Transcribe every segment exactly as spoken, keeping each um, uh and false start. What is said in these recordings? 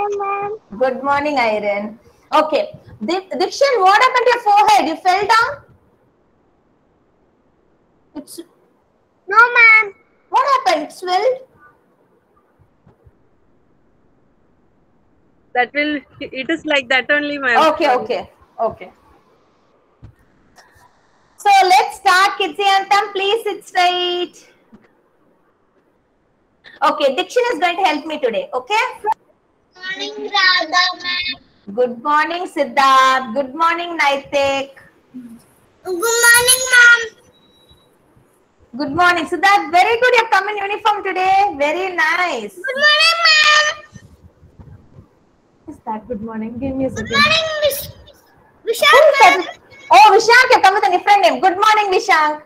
morning, ma'am. Good morning, Irene. Okay. Dikshan, what happened to your forehead? You fell down? It's... No, ma'am. What happened? It swelled? That will, it is like that only, ma'am. Okay, okay, okay. So let's start, Kidsi Anthem. Please sit straight. Okay, Dikshan is going to help me today, okay? Good morning, Radha, ma'am. Good morning, Siddharth. Good morning, Naitik. Good morning, ma'am. Good morning, Siddharth. Very good. You have come in uniform today. Very nice. Good morning, ma'am. Is that good morning? Give me a second. Good morning, Miss Who Vishal, is ma'am. that? Oh, Vishank, you have come with a different name. Good morning, Vishank.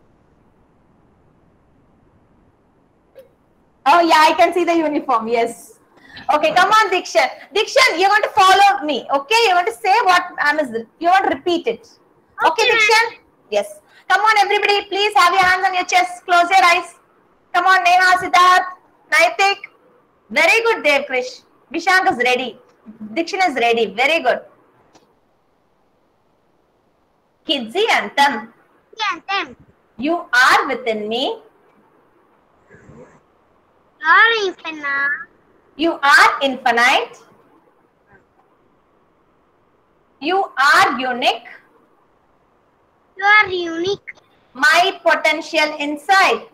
Oh, yeah, I can see the uniform. Yes. Okay, come on, Dikshan. Dikshan, you're going to follow me. Okay, you're going to say what I am. You want to repeat it. Okay, Okay, Dikshan? Yes. Come on, everybody. Please have your hands on your chest. Close your eyes. Come on, Neha, Siddharth, Naitik. Very good, Dev Krish. Vishank is ready. Dikshan is ready. Very good. Kidsi Anthem. Yes, ma'am. You are within me. Sorry, Fenna. You are infinite. You are unique. You are unique. My potential inside.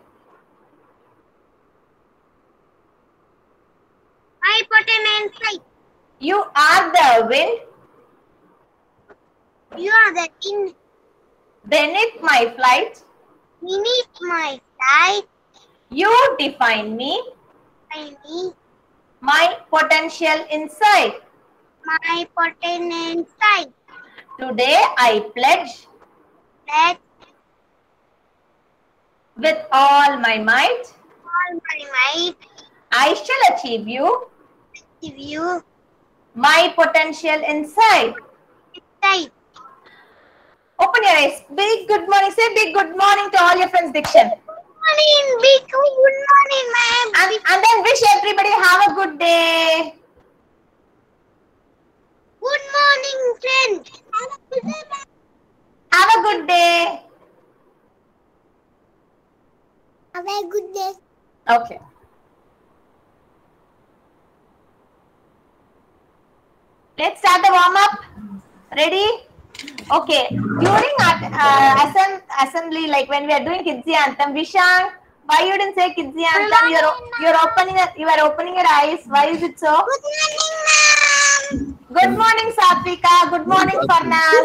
My potent insight. You are the wind You are the in beneath my flight. beneath my sight. You define me. I need My potential inside. my potent insight. Today I pledge Let with all my might. all my might I shall achieve you. give you My potential inside. insight. Open your eyes. Big good morning. Say big good morning to all your friends, Dikshan. Good morning, big good morning, ma'am. And, and then wish everybody have a good day. Good morning, friend. Have a good day, ma'am. Have a good day. Have a good day. Okay. Let's start the warm up. Ready? Okay. During our uh, assemb assembly, like when we are doing Kidsi Anthem, Vishank, why you didn't say Kidsi Anthem? You're you're opening you are opening your eyes. Why is it so? Good morning, ma'am. Good morning, Satvika. Good morning, Farnas.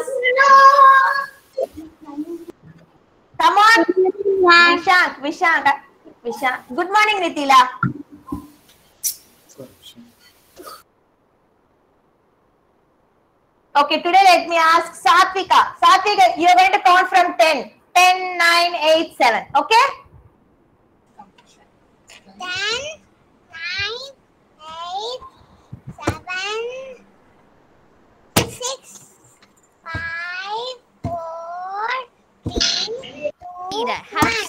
Come on, Vishank. Vishank. Vishank. Good morning, Nitila. Okay, today let me ask Satvika. Satvika, you're going to count from ten. ten, nine, eight, seven. Okay? Ten, nine, eight, seven, six, five, four, three, two, one.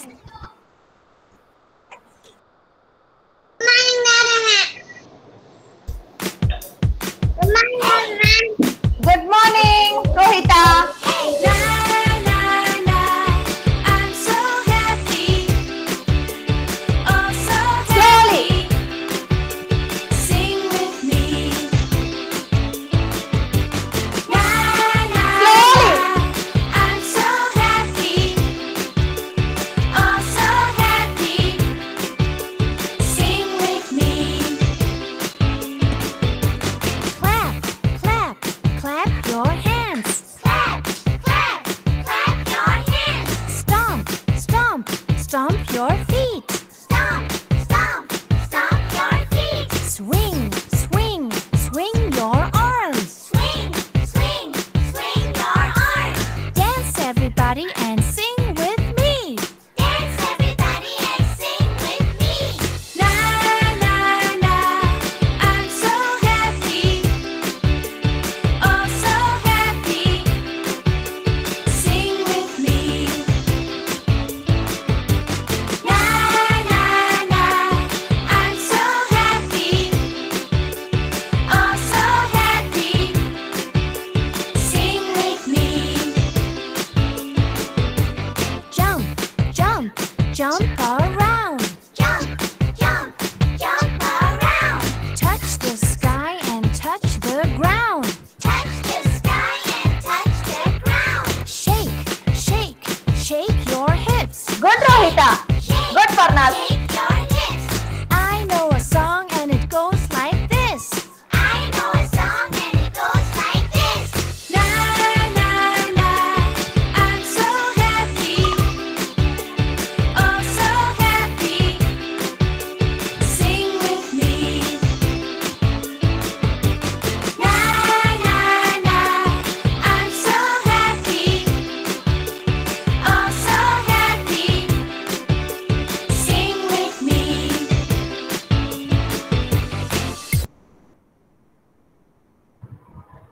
Good morning, madam. Good morning, madam. Good morning, Rohita. I'm so happy, oh so Slowly. happy. Sing with me. Na, na, Slowly. I'm so happy, oh so happy. Sing with me. Clap.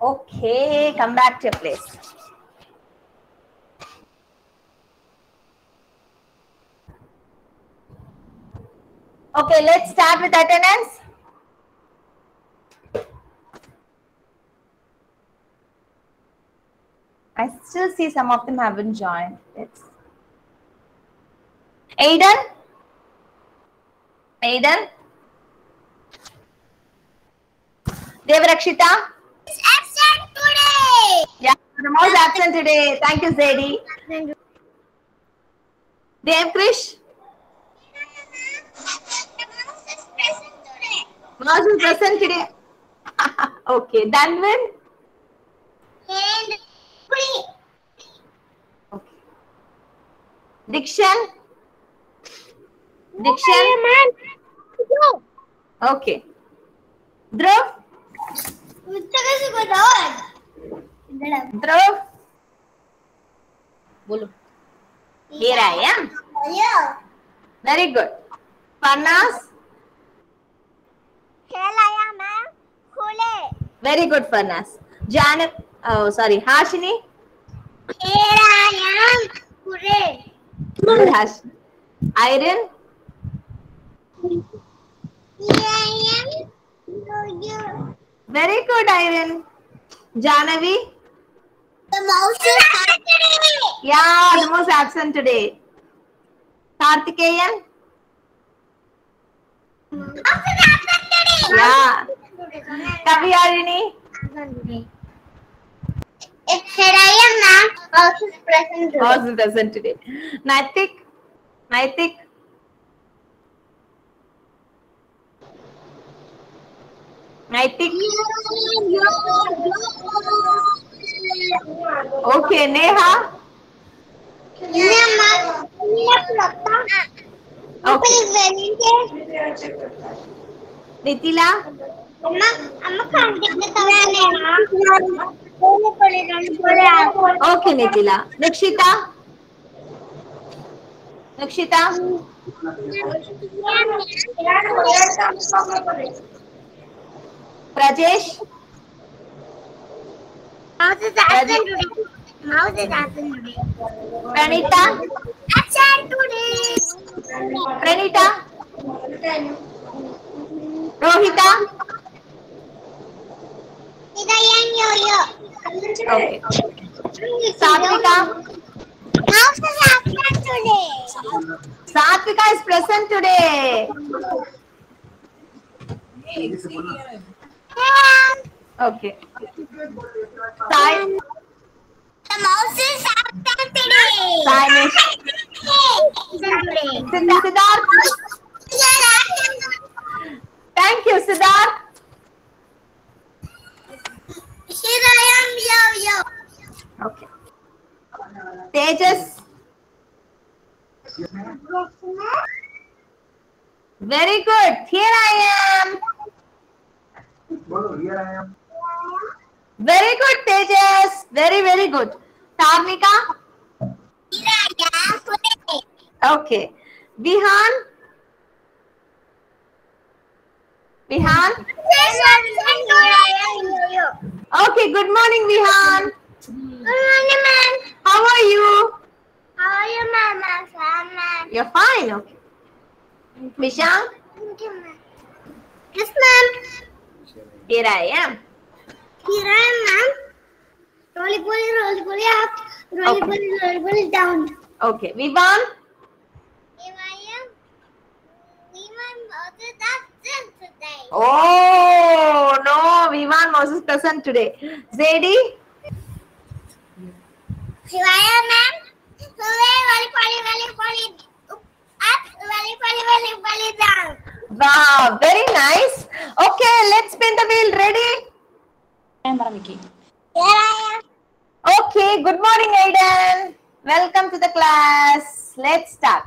Okay, come back to your place. Okay, let's start with attendance. I still see some of them haven't joined. Let's. Aiden? Aiden? Devrakshita? It's absent today. Yeah, the most absent today. Thank you, Zedi. Devkrish? Mouse is present today. Okay, Danvin? And free. Okay. Dikshan? Dikshan? man. Go. Okay. Dhruv? Dhruv? Bolo. Here I am. Yeah. Very good. Farnas? Here I am, ma'am. Khule. Very good, Farnas. Jan, oh, sorry, Hashini? Here I am. Khule. Good, Hashini. Irene? Here I am. No, you. Very good, Irene. Janavi? The mouse is absent. Yeah, the most absent today. Karthikeyan? Mouse is absent today. Yeah. Kavyarini? It's here I am, ma'am. Mouse is present today. Also present today. Naitik? Naitik? Naitik? Okay, Neha? Yeah, ma'am. Okay. Please, Nitila? Amma, Amma can't get the camera. Don't put it on, put it on. Okay, Nitila. Nikshita? Nikshita? Prajesh? Mouse is absent today. Mouse is absent today. Pranita? Absent today. Pranita? Rohita? Here I am, yo-yo. Okay. Satvika? Mouse is absent today. Satvika is present today. Okay. Sai, The mouse is absent today. Sainesh. Absent today. Siddha- Siddharth? Thank you, Siddharth. Here I am, yo-yo. Okay. Tejas? Very good. Here I am. Here I am. Very good, Tejas. Very, very good. Tarnika? Here I am today. Okay. Vihan? Vihan? Yes, absent today, yo-yo. Okay, good morning, Vihan. Good morning, ma'am. How are you? How are you, ma'am? I'm fine, ma'am. You're fine. Okay. Vishang? Thank you, ma'am. Yes, ma'am. Here I am. Here I am, ma'am. Roly poly, roly poly up. Roly Okay. poly, roly poly down. Okay. Vivan? Here I am. We might mother absent today. Oh, no. Vivan was present today. Zedi? Here I am, ma'am. Roly poly, poly, roly poly up. Roly poly, roly poly down. Wow. Very nice. Okay. Let's spin the wheel. Ready? Here I am. Okay. Good morning, Aiden. Welcome to the class. Let's start.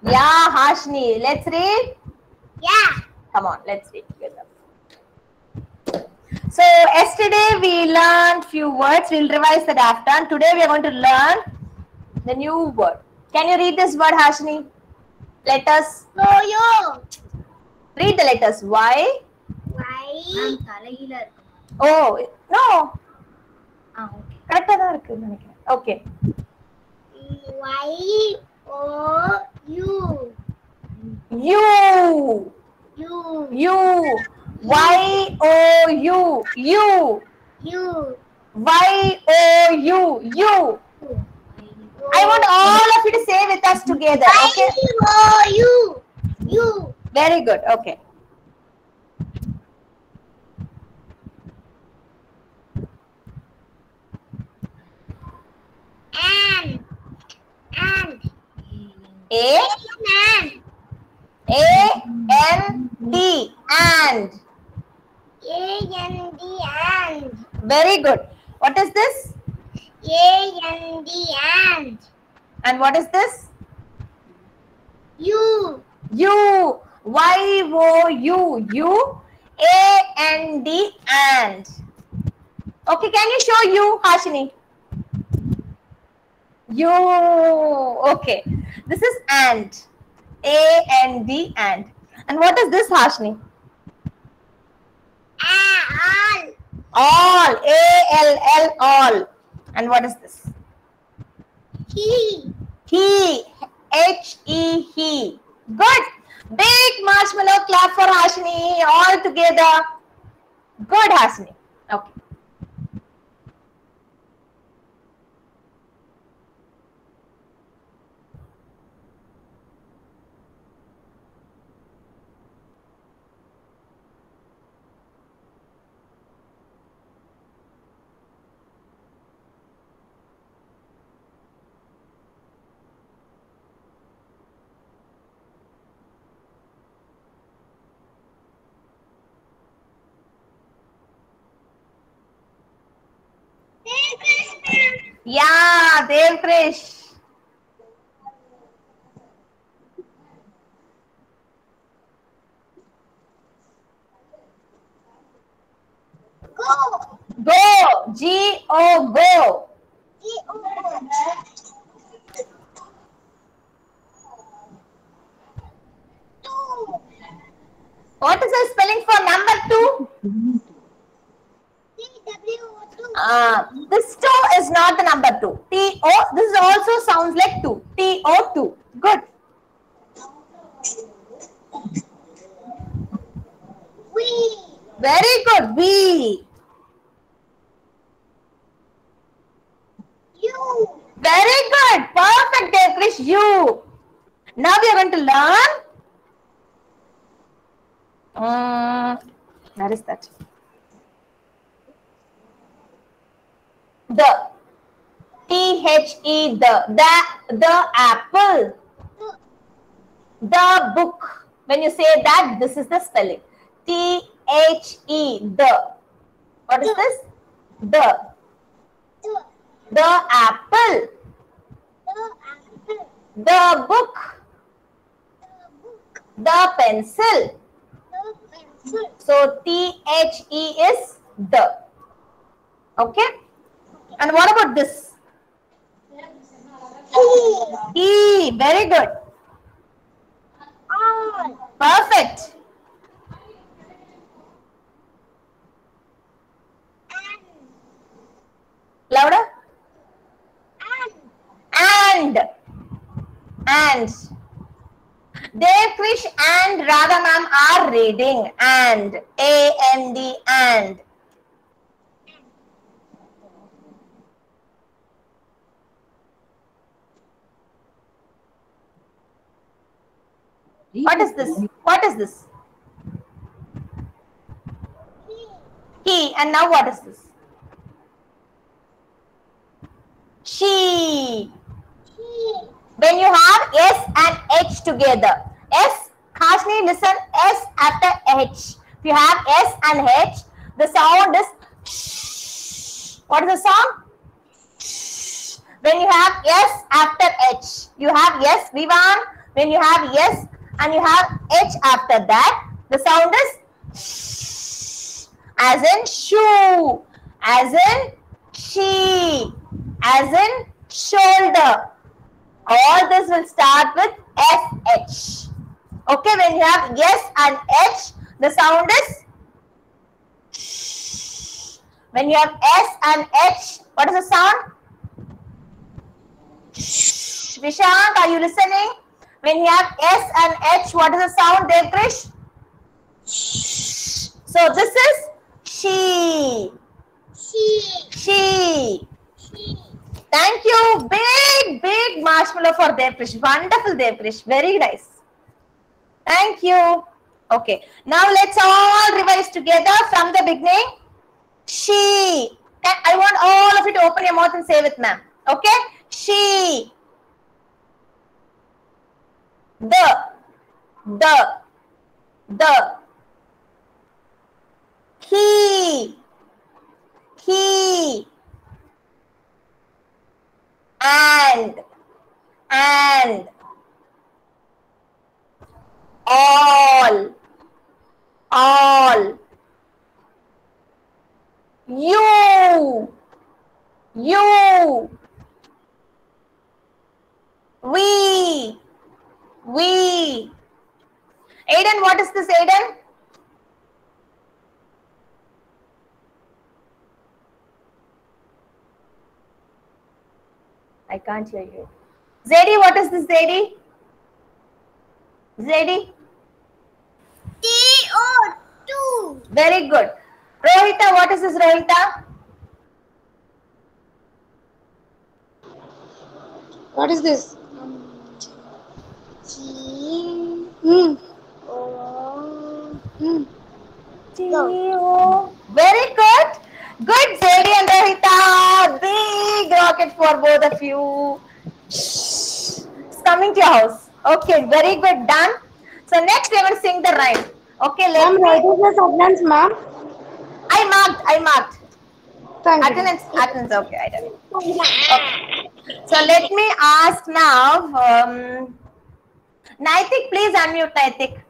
Yeah, Hashni. Let's read. Yeah. Come on, let's read together. So yesterday we learned few words. We'll revise that after. And today we are going to learn the new word. Can you read this word, Hashni? Letters. Yo-yo. Read the letters. Y. Why? Oh no. Ah, okay. கரெக்டா தான் இருக்குன்னு நினைக்கிறேன். Okay. Y O U. U. U. U. Y O U. U. U. Y O U. U. I want all of you to say with us together. Okay. Y O U. U. Very good. Okay. And. And. A. And. A N D. And. A N D and. Very good. What is this? A N D and. And what is this? U. U. Y O U. U. A N D. And. Okay, can you show you, Hashini? U. Okay. This is and. A N D and. And what is this, Hashini? All. All. A L L all. And what is this? He. He. H E he. Good. Big marshmallow clap for Hashini. All together. Good, Hashini. Okay. Yeah, Dev Krish. Go. Go. G O go. G O. Two. What is the spelling for number two? T W two. Uh, this two is not the number two. T O. This also sounds like two. T O two. Good. We. Very good. V. U. Very good. Perfect, Dev Krish. U. Now we are going to learn. Um, where is that? The. T H E the. The. The apple. The book. When you say that, this is the spelling. T H E the. What is this? The. The. The apple. The apple. The book. The book. The pencil. The pencil. So T H E is the. Okay. And what about this? He. E. Very good. All. Perfect. And. Louder. And. And. And. Dev Krish and Radha ma'am are reading. And. A N D. And. What is this? What is this? He. He. And now what is this? She. He. When you have S and H together. S, Hashni, listen, S after H. If you have S and H, the sound is shh. What is the sound? Shh. When you have S after H, you have S, Vivan. When you have yes and you have H after that, the sound is sh, as in shoe, as in she, as in shoulder. All this will start with S H. Okay, when you have yes and H, the sound is sh. When you have S and H, what is the sound? Sh. Vishank, are you listening? When you have S and H, what is the sound, Devkrish? Sh. So this is she. She. She. She. Thank you. Big, big marshmallow for Devkrish. Wonderful, Devkrish. Very nice. Thank you. Okay. Now let's all revise together from the beginning. She. Can, I want all of you to open your mouth and say with ma'am. Okay? She. The. The. The. He. He. And. And. All. All. You. You. We. We. Aiden, what is this, Aiden? I can't hear you. Zedi, what is this, Zedi? Zedi? T O two. Very good. Rohita, what is this, Rohita? What is this? G Hmm. O. Hmm. T-O. Very good. Good, Zedi and Rohita. Big rocket for both of you. Shh. It's coming to your house. Okay, very good. Done. So next we're going to sing the rhyme. Okay, let Ma'am, me. what is the substance, ma'am? I marked. I marked. Thank you. Attendance. Attendance. Okay, I did. Okay. So let me ask now. Um, Naitik, please unmute Naitik.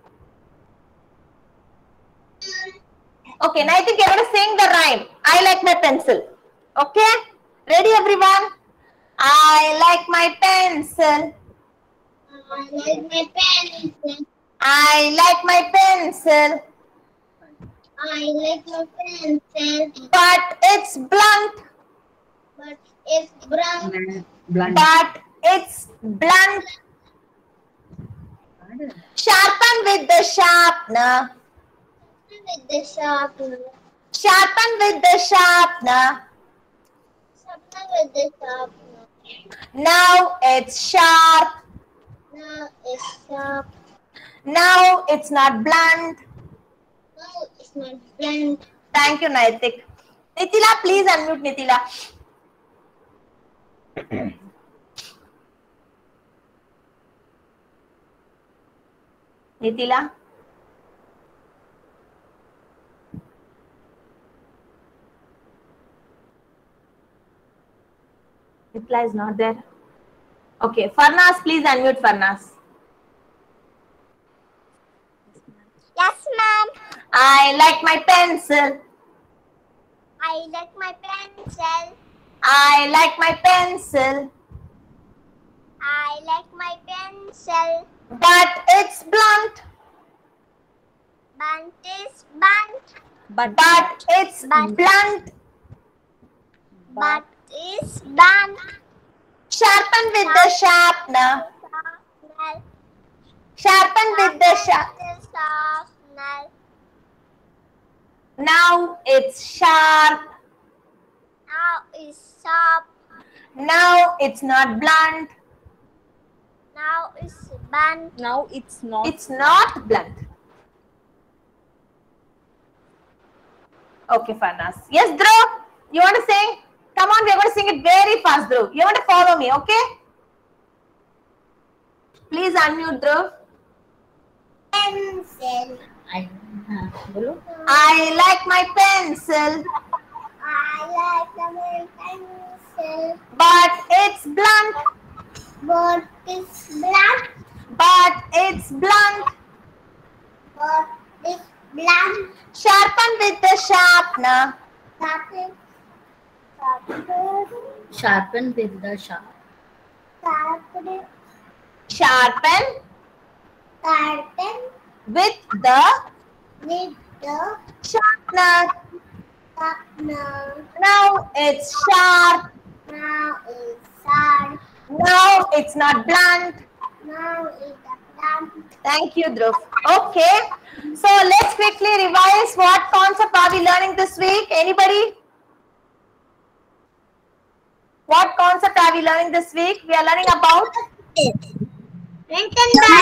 Okay, Naitik, you're going to sing the rhyme. I like my pencil. Okay? Ready, everyone? I like my pencil. I like my pencil. I like my pencil. I like my pencil. But it's blunt. But it's brown. But it's blunt. Sharpen with the sharpener. With the sharpener. Sharpen with the sharpener. Sharpener with the sharpener. Now it's sharp. Now it's sharp. Now it's not blunt. Now it's not blunt. Thank you, Naitik. Nitila, please unmute Nitila. Nitila. Nitila is not there. Okay, Farnas, please unmute Farnas. Yes, ma'am. I like my pencil. I like my pencil. I like my pencil. I like my pencil. But it's blunt. Blunt is blunt. But, but it's But- blunt. But is blunt. Sharpen with the sharpener. Sharpener. Sharpen with the sharp. Sharpen with the sharpener. Now it's sharp. Now it's sharp. Now it's not blunt. Now it's blunt. Now it's not. It's not blunt. Okay, Farnas. Yes, Dhruv, you want to sing? Come on, we are going to sing it very fast, Dhruv. You want to follow me, okay? Please unmute, Dhruv. Pencil. I like my pencil, I like my pencil. but it's blunt. But it's blunt. but it's blunt. But it's blunt. Sharpen with the sharpener. Sharpen. Sharpen. Sharpen with the sharp. Sharpen. Sharpen Sharpen. with the With the sharpener. sharpener. Now it's sharp. Now it's sharp. Now it's not blunt. Now it's a blunt. Thank you, Dhruv. Okay. So let's quickly revise. What concept are we learning this week? Anybody? What concept are we learning this week? We are learning about Written by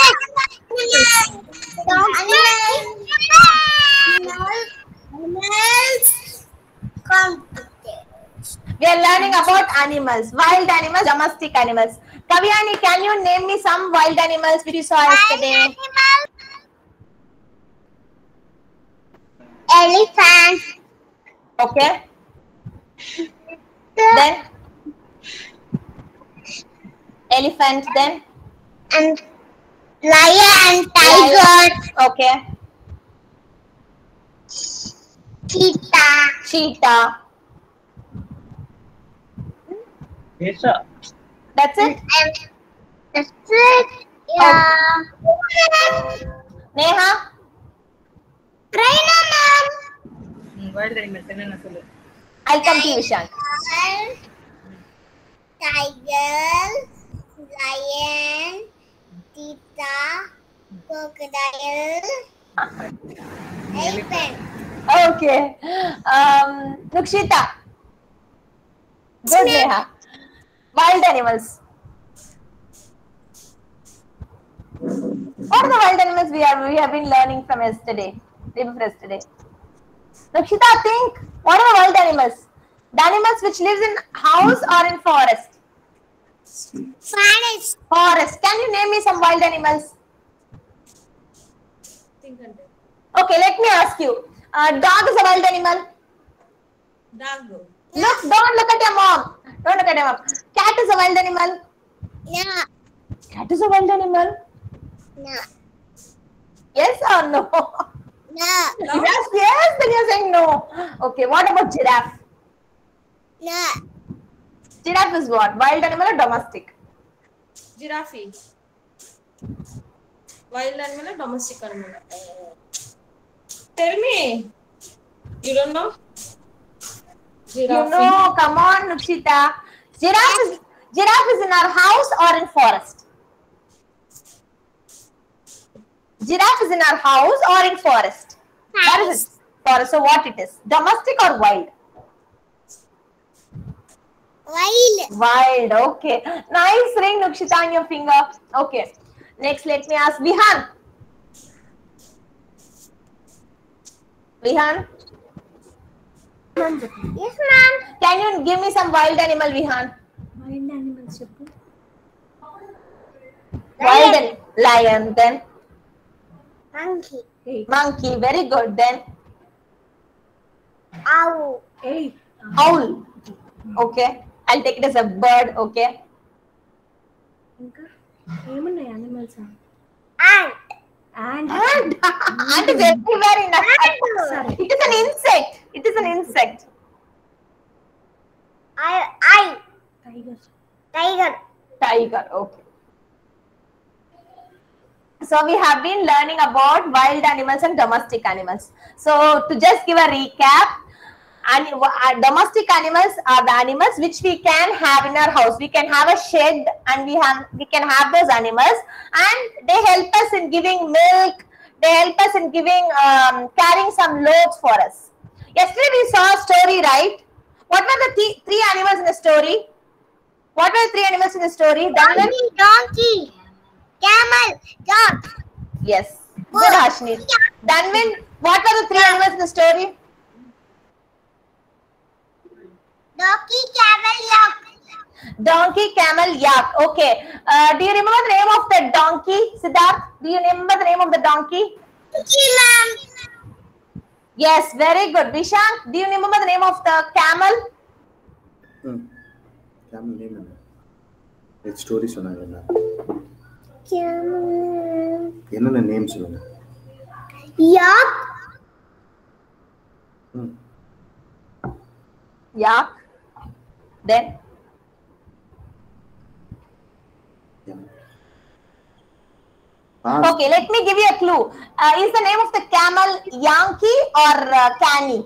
animals. Computers. we are learning about animals, wild animals, domestic animals. Kavyani, can you name me some wild animals which you saw yesterday? Elephant. Okay. Then elephant. Then And lion, tiger, okay. cheetah, Cheetah. That's it. and that's it. Yeah. Neha. Rhino man. Wild animals என்னென்ன சொல்லு. I'll come to you, Vishan. Tiger, lion, cheetah, crocodile, elephant. Okay. Um, Nukshita. Good, Neha. Wild animals. What are the wild animals we have we have been learning from yesterday? Day before yesterday. Nukshita, think. What are the wild animals? The animals which lives in house or in forest? Forest. Forest. Can you name me some wild animals? Okay, let me ask you. Uh, dog is a wild animal. Dog. Look, don't look at your mom. Don't look at your mom. Cat is a wild animal. No. Cat is a wild animal. No. Yes or no? No. Yes, yes. Then you're saying no. Okay, what about giraffe? No. Giraffe is what? Wild animal or domestic? Giraffe. Wild animal or domestic animal? Tell me. You don't know? You know, come on, Nukshita. Giraffe is, giraffe is in our house or in forest? Giraffe is in our house or in forest? What is it? Forest. So what it is? Domestic or wild? Wild. Wild. Okay. Nice ring, Nukshita, on your finger. Okay. Next, let me ask Vihan. Vihan, Yes, ma'am. can you give me some wild animal, Vihan? Wild animals చెప్పు. Wild an- lion, then Monkey. monkey. Very good. Then Owl. Hey. owl. Okay. I'll take it as a bird. Okay. ఇంకా ఏమున్నాయి animals? Ant. And Ant. Ant is everywhere in us. It is an insect. It is an insect. I. I. tiger. Tiger. Tiger. Okay. So we have been learning about wild animals and domestic animals. So to just give a recap, and uh, domestic animals are the animals which we can have in our house. We can have a shed and we have we can have those animals, and they help us in giving milk. They help us in giving um, carrying some loads for us. Yesterday we saw a story, right? What were the th- three animals in the story? What were the three animals in the story? Dhananjay? Donkey. Donkey. Camel. Dog. Yes. Good, Ashni. Dhanvin, what were the three animals in the story? Donkey. Camel. Yak. Donkey, camel, yak. Okay. Uh, do you remember the name of the donkey, Siddharth? Do you remember the name of the donkey? Donkey, ma'am. Yes, very good. Vishank, do you remember the name of the camel? camel name என்ன? It's story சொன்னாங்க என்ன? Camel. என்னென்ன name சொல்லுங்க. Yak. ம். Yak. Then Pass. okay, let me give you a clue. Uh, is the name of the camel Yankee or uh, Canny?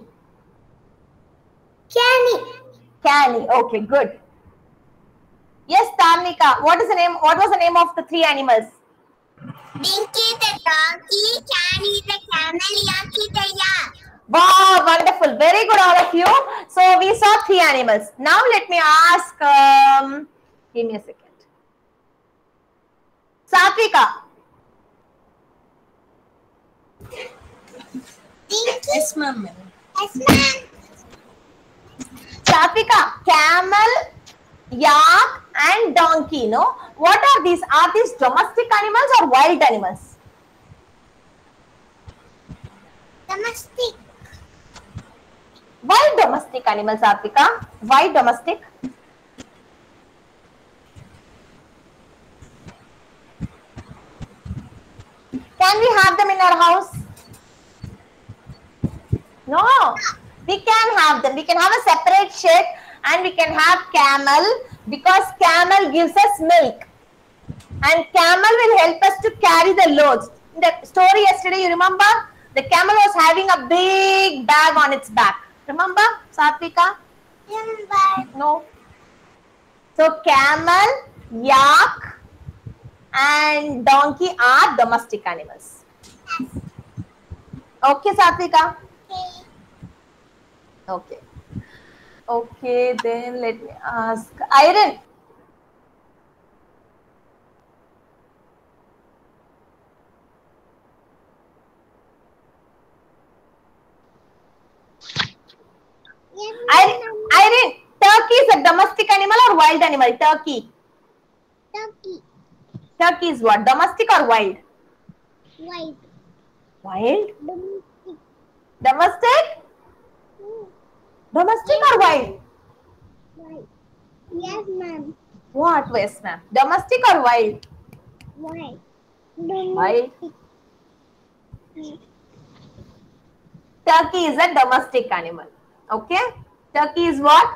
Canny. Canny. Okay, good. Yes, Tarnika. What is the name? What was the name of the three animals? Dinky the donkey. Canny the camel. Yankee the yak. Wow, wonderful. Very good, all of you. So we saw three animals. Now let me ask. Um, give me a second. Satvika. Dinky. Yes, ma'am. Yes, ma'am. Satvika, camel, yak, and donkey. No, what are these? Are these domestic animals or wild animals? Domestic. Why domestic animals, Satvika? Why domestic? Can we have them in our house? No, we can have them. We can have a separate shed and we can have camel because camel gives us milk. And camel will help us to carry the loads. In the story yesterday, you remember? The camel was having a big bag on its back. Remember, Satvika? Remember. No. So camel, yak, and donkey are domestic animals. Okay, Satvika? Okay. Okay. Okay, then let me ask Iron. Yes, Iron, ma'am. Iron, turkey is a domestic animal or wild animal? Turkey. Turkey. Turkey is what? Domestic or wild? White. Wild? Domestic. Domestic? Domestic or wild? White. Yes, ma'am. What? Yes, ma'am. Domestic or wild? White. Wild. Turkey is a domestic animal. Okay? Turkey is what?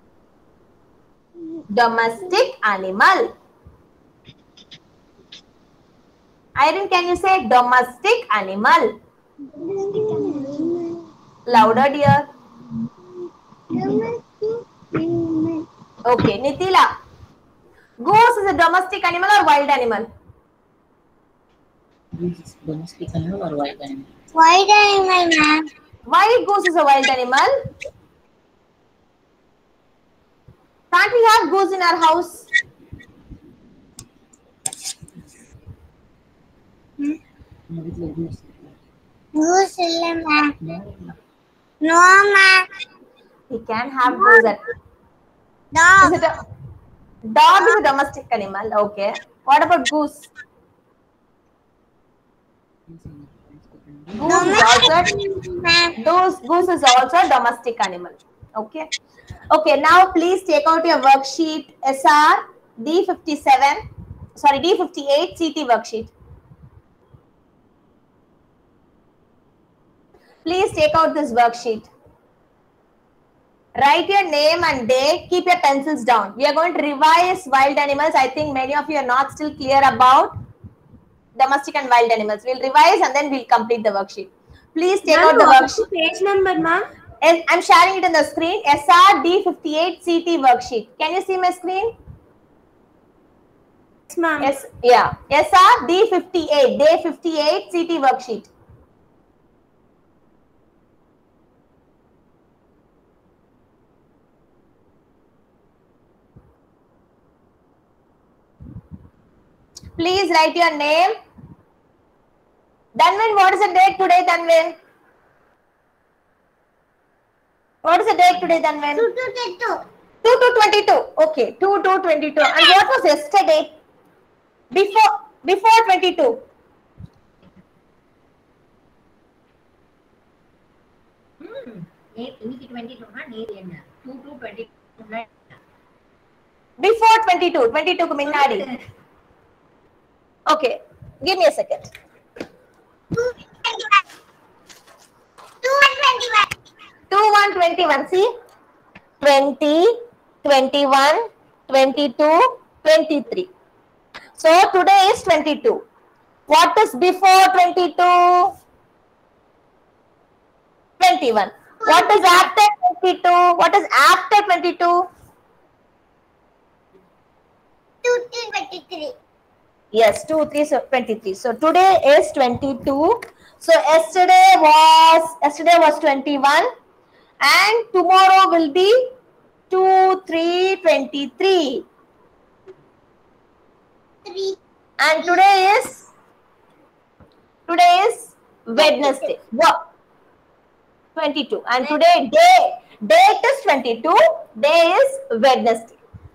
Domestic animal. Irene, can you say domestic animal? Louder, dear. Okay, Nitila. Goose is a domestic animal or wild animal? Goose is domestic animal or wild animal? White animal, ma'am. Why goose is a wild animal? Can't we have goose in our house? No, it's like goose. Goose, ma'am. No, No, ma'am. We can have goose at. Dog. Is it a dog is a domestic animal? Okay. What about goose? Goose is also Ma'am. goose, goose is also a domestic animal. Okay. Okay. Now please take out your worksheet S R D fifty-seven. Sorry, D fifty-eight C T worksheet. Please take out this worksheet. Write your name and date. Keep your pencils down. We are going to revise wild animals. I think many of you are not still clear about domestic and wild animals. We'll revise and then we'll complete the worksheet. Please take out the worksheet. Page number, ma'am. And I'm sharing it on the screen. S R D fifty-eight C T worksheet. Can you see my screen? Yes, ma'am. Yes. Yeah. S R D fifty-eight. Day fifty-eight C T worksheet. Please write your name. Danvin, what is the date today, Danvin? What is the date today, Danvin? Two, two, two, two. two to twenty-two. Okay, two to twenty-two. And what was yesterday? Before before twenty-two. Before twenty-two. twenty-two க்கு முன்னாடி. Okay, give me a second. Two twenty-one. Two and twenty-one. two, one, twenty-one. See? twenty, twenty-one, twenty-two, twenty-three. So today is twenty-two. What is before twenty-two? twenty-one. What is after twenty-two? What is after twenty-two? Two to twenty-three. Yes, two, three, so twenty-three. So today is twenty-two. So yesterday was yesterday was twenty-one, and tomorrow will be two, three, twenty-three. Three. And today is today is Wednesday. What? twenty-two. And today day date is twenty-two. Day is Wednesday.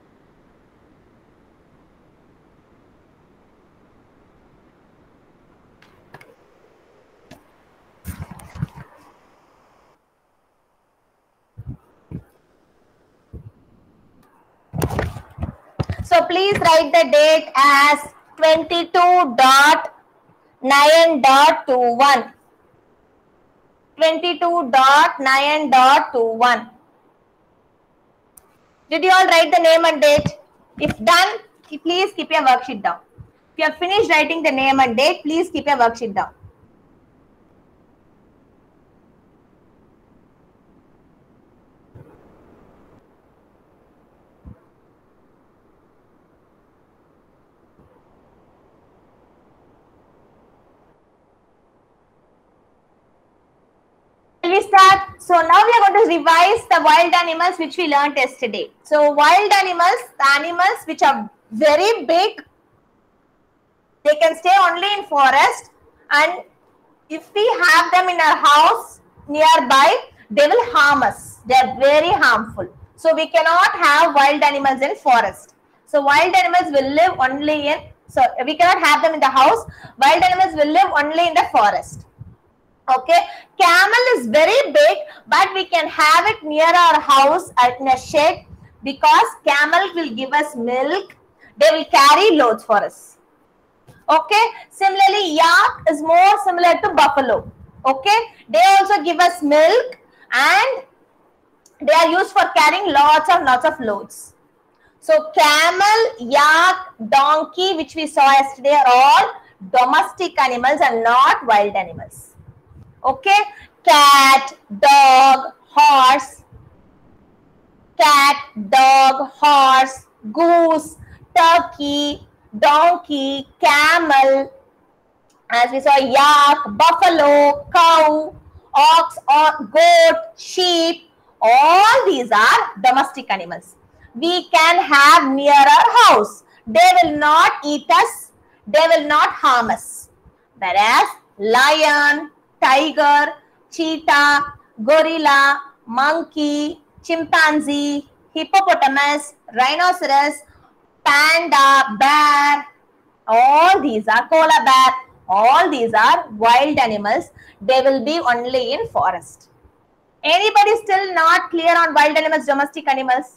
So please write the date as twenty-two dot nine dot twenty-one. twenty-two dot nine dot twenty-one. Did you all write the name and date? If done, please keep your worksheet down. If you have finished writing the name and date, please keep your worksheet down. We start. So now we are going to revise the wild animals which we learned yesterday. So wild animals, the animals which are very big, they can stay only in forest, and if we have them in our house nearby, they will harm us. They are very harmful. So we cannot have wild animals in forest. So wild animals will live only in, so we cannot have them in the house. Wild animals will live only in the forest. Okay, camel is very big, but we can have it near our house in a shed, because camel will give us milk. They will carry loads for us. Okay, similarly yak is more similar to buffalo. Okay, they also give us milk, and they are used for carrying lots of lots of loads. So camel, yak, donkey, which we saw yesterday, are all domestic animals and not wild animals. Okay, cat, dog, horse, cat, dog, horse, goose, turkey, donkey, camel, as we saw, yak, buffalo, cow, ox, or goat, sheep, all these are domestic animals. We can have near our house. They will not eat us, they will not harm us. Whereas lion, tiger, cheetah, gorilla, monkey, chimpanzee, hippopotamus, rhinoceros, panda, bear, all these are koala bear, all these are wild animals. They will be only in forest. Anybody still not clear on wild animals, domestic animals?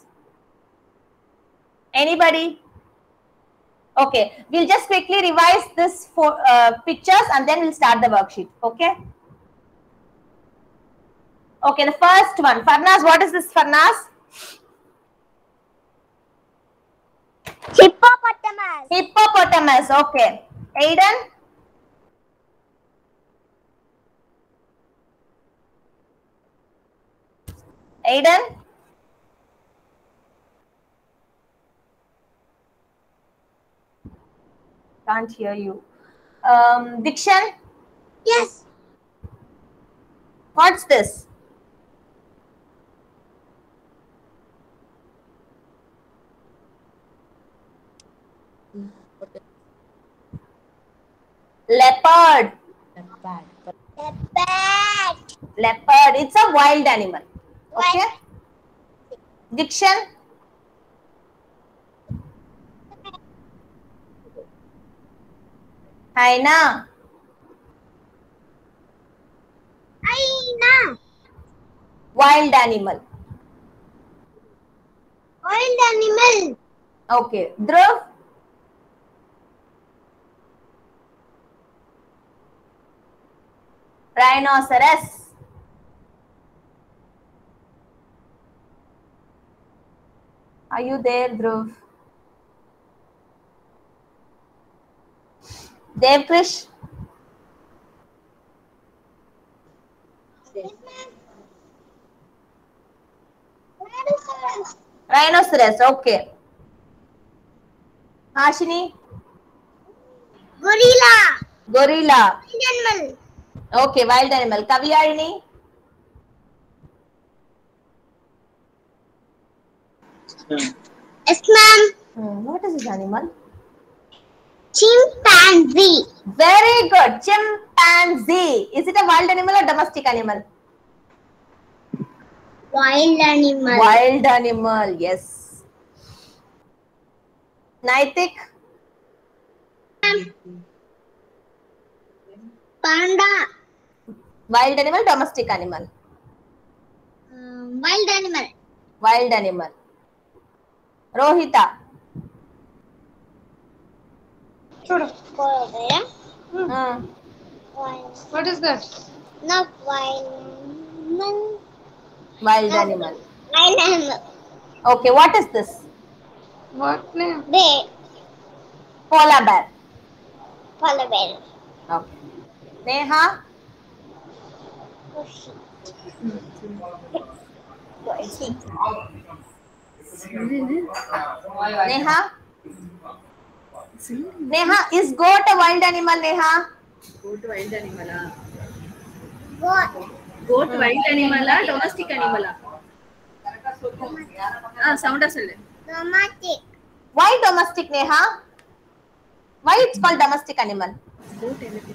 Anybody? Okay, we'll just quickly revise this for uh, pictures, and then we'll start the worksheet. Okay. Okay, the first one. Farnaz, what is this, Farnaz? Hippopotamus. Hippopotamus. Okay. Aiden? Aiden? Can't hear you. Um, Dikshan? Yes. What's this? Leopard. Leopard. A bat. Leopard. It's a wild animal. Okay. Dikshan? Hyena. Hyena. Wild animal. Wild animal. Okay. Dhruv? Rhinoceros. Are you there, Dhruv? Dev Krish? Rhinoceros, okay. Ashini? Gorilla. Gorilla. Animal. Okay, wild animal. Kaviyarini? Yes, ma'am. Hmm, what is this animal? Chimpanzee. Very good. Chimpanzee. Is it a wild animal or domestic animal? Wild animal. Wild animal, yes. Naitik? Panda. Wild animal, domestic animal? Um, wild animal. Wild animal. Rohita? Sure. Koala. Hmm. Wild. What is that? Not wild animal. Wild animal. Wild animal. Okay, what is this? What name? Bear. Polar bear. Polar bear. Okay. Neha? Pussy. Neha? Neha, is goat a wild animal, Neha? Goat wild animal. ah. Goat. Goat wild animal, ah, domestic animal. ah. Ah, sound asale. Dramatic. Why domestic, Neha? Why it's called domestic animal? Goat elephant.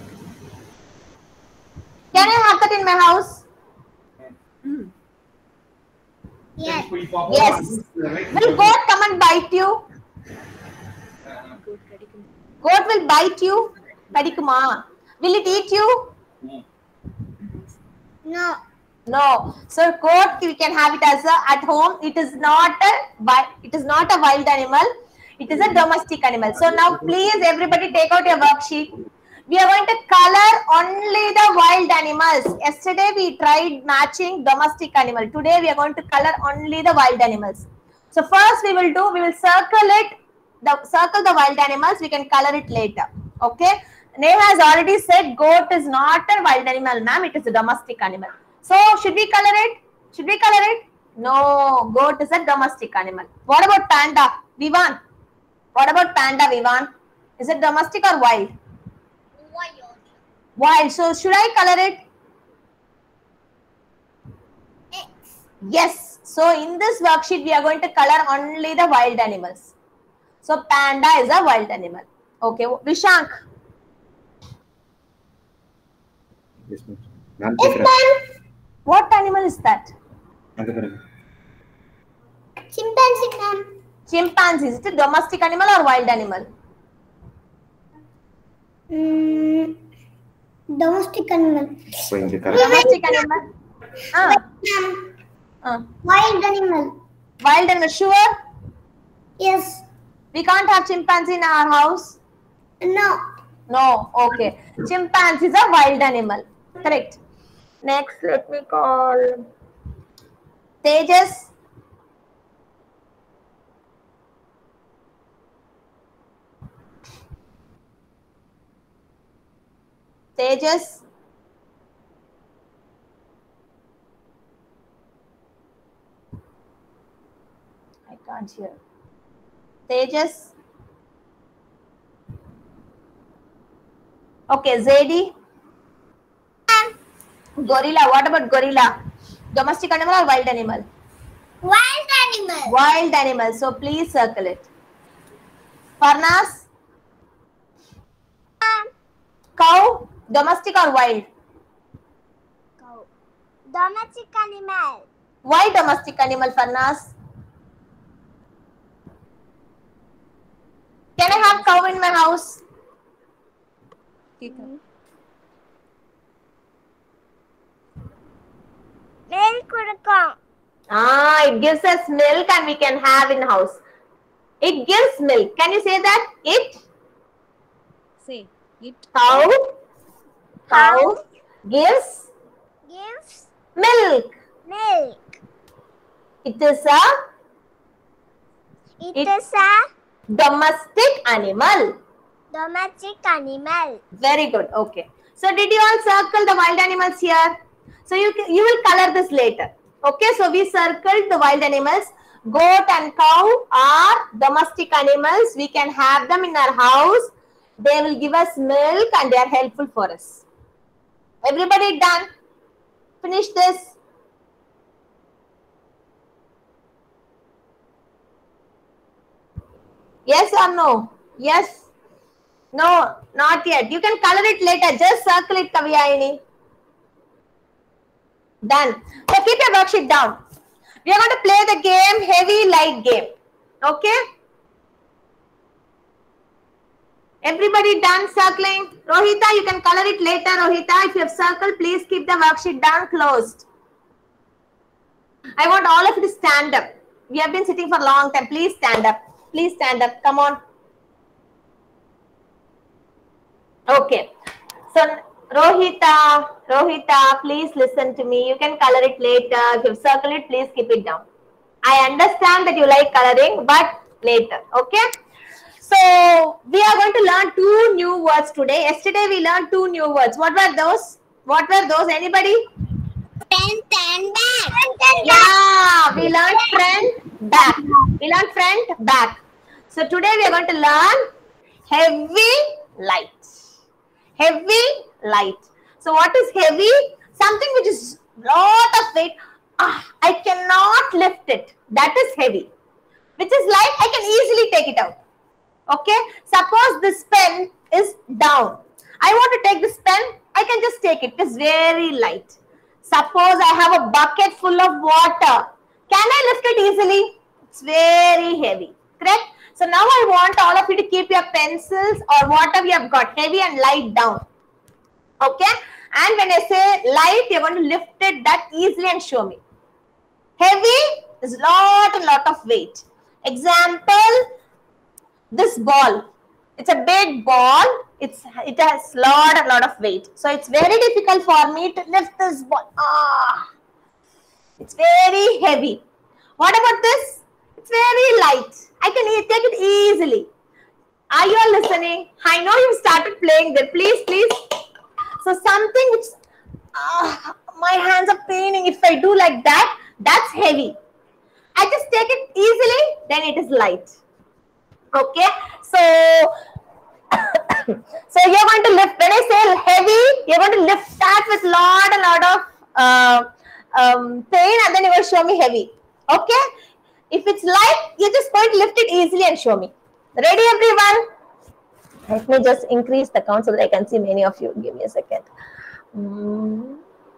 Can I have that in my house? Hmm. Yes. Yes. Will goat come and bite you? Goat kadikum. Goat will bite you? Kadikuma. Will it eat you? No. No. So goat we can have it as a at home. It is not a wi- it is not a wild animal. It is a domestic animal. So now please everybody take out your worksheet. We are going to color only the wild animals. Yesterday we tried matching domestic animal. Today we are going to color only the wild animals. So first we will do, we will circle it, the circle the wild animals. We can color it later. Okay. Neha has already said goat is not a wild animal, ma'am. It is a domestic animal. So should we color it? Should we color it? No, goat is a domestic animal. What about panda? Vivan? What about panda, Vivan? Is it domestic or wild? Wild. Wild. So should I color it? X. Yes. So in this worksheet, we are going to color only the wild animals. So panda is a wild animal. Okay. Vishank. Yes, ma'am. Ma'am, Yes, take it ma'am. What animal is that? up. Ma'am, Chimpanzee, ma'am. Chimpanzee. Is it a domestic animal or wild animal? Mm, domestic animal. going to correct. Domestic animal. Ah. Ma'am. Ah. Wild animal. Wild animal. Sure. Yes. We can't have chimpanzee in our house. No. No. Okay. Chimpanzee is a wild animal. Correct. Next, let me call Tejas. Tejas. I can't hear. Tejas. Okay, Zedi. Gorilla. What about gorilla? Domestic animal or wild animal? Wild animal. Wild animal. So please circle it. Farnas. Cow. Domestic or wild? Cow. Domestic animal. Why domestic animal, Farnas? Can I have cow in my house? Milk கொடுக்கும். Ah, it gives us milk and we can have in house. It gives milk. Can you say that? It? Say it. Cow. Cow Gives Gives milk. milk. It is a It It- is a domestic animal. domestic animal. Very good. Okay. So did you all circle the wild animals here? So you can, you will color this later. Okay. So we circled the wild animals. Goat and cow are domestic animals. We can have them in our house. They will give us milk and they are helpful for us. Everybody done? Finish this. Yes or no? Yes. No, not yet. You can color it later. Just circle it, Kavyayini. Done. So keep your worksheet down. We are going to play the game, heavy, light game. Okay? Everybody done circling? Rohita, you can color it later, Rohita. If you have circled, please keep the worksheet down closed. I want all of you to stand up. We have been sitting for a long time. Please stand up. Please stand up. Come on. Okay. So, Rohita, Rohita, please listen to me. You can color it later. If you circle it, please keep it down. I understand that you like coloring, but later. Okay. So, we are going to learn two new words today. Yesterday, we learned two new words. What were those? What were those? Anybody? Front and back. Front and Yeah, we learned front, back. We learned front, back. So today we are going to learn heavy, light. Heavy, light. So what is heavy? Something which is lot of weight. Ah, I cannot lift it. That is heavy. Which is light, I can easily take it out. Okay. Suppose this pen is down. I want to take this pen. I can just take it. It is very light. Suppose I have a bucket full of water. Can I lift it easily? It's very heavy. Correct? So now I want all of you to keep your pencils or whatever you have got, heavy and light down. Okay? And when I say light, you're going to lift it that easily and show me. Heavy is lot and lot of weight. Example, this ball. It's a big ball. It's it has lot and lot of weight. So it's very difficult for me to lift this ball. Ah, it's very heavy. What about this? It's very light. I can e take it easily. Are you all listening? I know you started playing there. Please, please. So something which ah, my hands are paining. If I do like that, that's heavy. I just take it easily, then it is light. Okay. So. So you're going to lift, when I say heavy, you're going to lift that with lot and lot of uh, um, pain and then you're going to show me heavy. Okay? If it's light, you're just going to lift it easily and show me. Ready everyone? Let me just increase the count so that I can see many of you. Give me a second. Mm.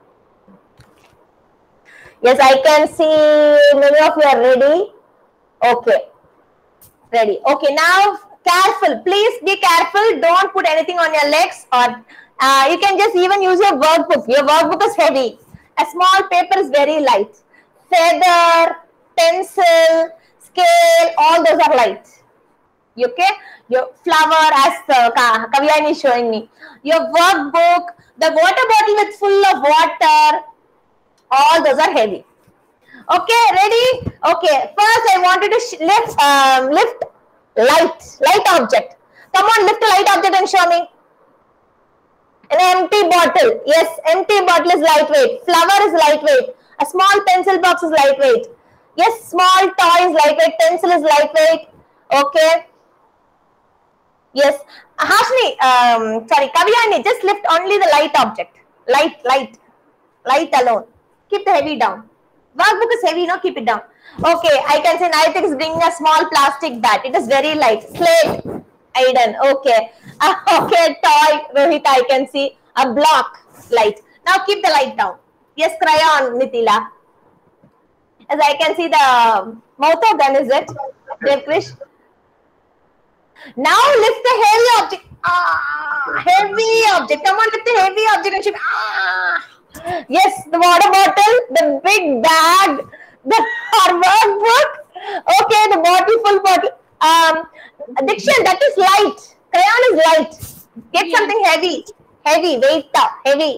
Yes, I can see many of you are ready. Okay. Ready. Okay, now careful, please be careful. Don't put anything on your legs or uh, you can just even use your workbook. Your workbook is heavy. A small paper is very light. Feather, pencil, scale, all those are light. Okay? Your flower as uh, Kavyayini is showing me. Your workbook, the water bottle with full of water, all those are heavy. Okay, ready? Okay, first I wanted to lift, um, lift light, light object. Come on, lift a light object and show me. An empty bottle. Yes, empty bottle is lightweight. Flower is lightweight. A small pencil box is lightweight. Yes, small toy is lightweight. Pencil is lightweight. Okay. Yes. Hashni, um, sorry, Kavyayini, just lift only the light object. Light, light, light alone. Keep the heavy down. Workbook is heavy, no? Keep it down. Okay, I can say Naitik is bringing a small plastic bat. It is very light. Slate, Aiden. Okay. Uh, okay, toy, Rohita, I can see. A block, light. Now keep the light down. Yes, crayon, Nitila. As I can see the mouth of gun, is it? Devkrish. Now lift the heavy object. Ah, heavy object. Come on, lift the heavy object and shoot. Ah. Yes, the water bottle, the big bag, the our workbook. Okay, the bottle, full bottle. Um, Dikshan, that is light. Crayon is light. Get Yeah. something heavy. Heavy, weight, heavy.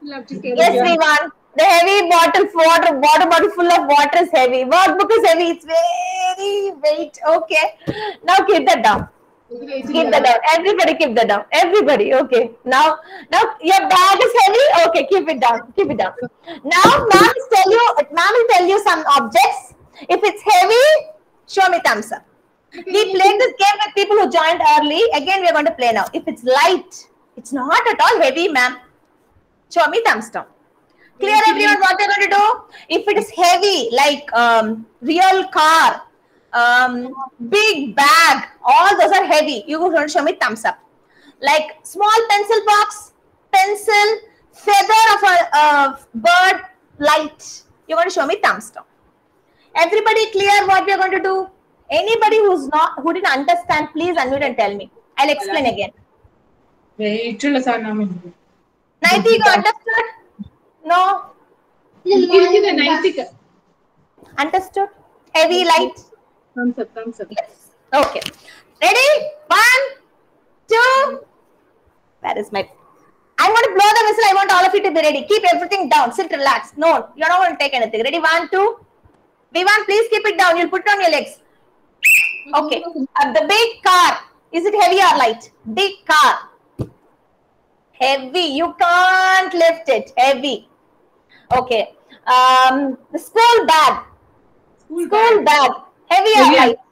Love to carry Yes, on. Vivan. The heavy bottle, water, water bottle full of water is heavy. Workbook is heavy. It's very weight. Okay. Now keep that down. Keep that down. Everybody keep that down. Everybody. Okay. Now, now your bag is heavy. Okay, keep it down. Keep it down. Now, ma'am will tell you. Ma'am will tell you some objects. If it's heavy, show me thumbs up. We played this game with people who joined early. Again, we are going to play now. If it's light, it's not at all heavy, ma'am. Show me thumbs down. Clear, everyone, what they're going to do? If it is heavy, like um, real car, um, big bag, all those are heavy. You're going to show me thumbs up. Like small pencil box, pencil, feather of a uh, bird, light. You're going to show me thumbs down. Everybody clear what we are going to do? Anybody who's not, who didn't understand, please unmute and tell me. I'll explain again. വെയിറ്റുള്ള സാധനം Naiti, you understood? No? നൈറ്റിക്ക് Understood? Heavy, light? thumbs up thumbs up Yes. Okay. Ready? One, two. Where is my... I'm going to blow the whistle. I want all of you to be ready. Keep everything down. Sit, relax. No, you're not going to take anything. Ready? One, two. Vivan, please keep it down. You'll put it on your legs. Okay. Uh, the big car. Is it heavy or light? Big car. Heavy. You can't lift it. Heavy. Okay. Um, the school bag. School bag. Heavy or Heavy. light?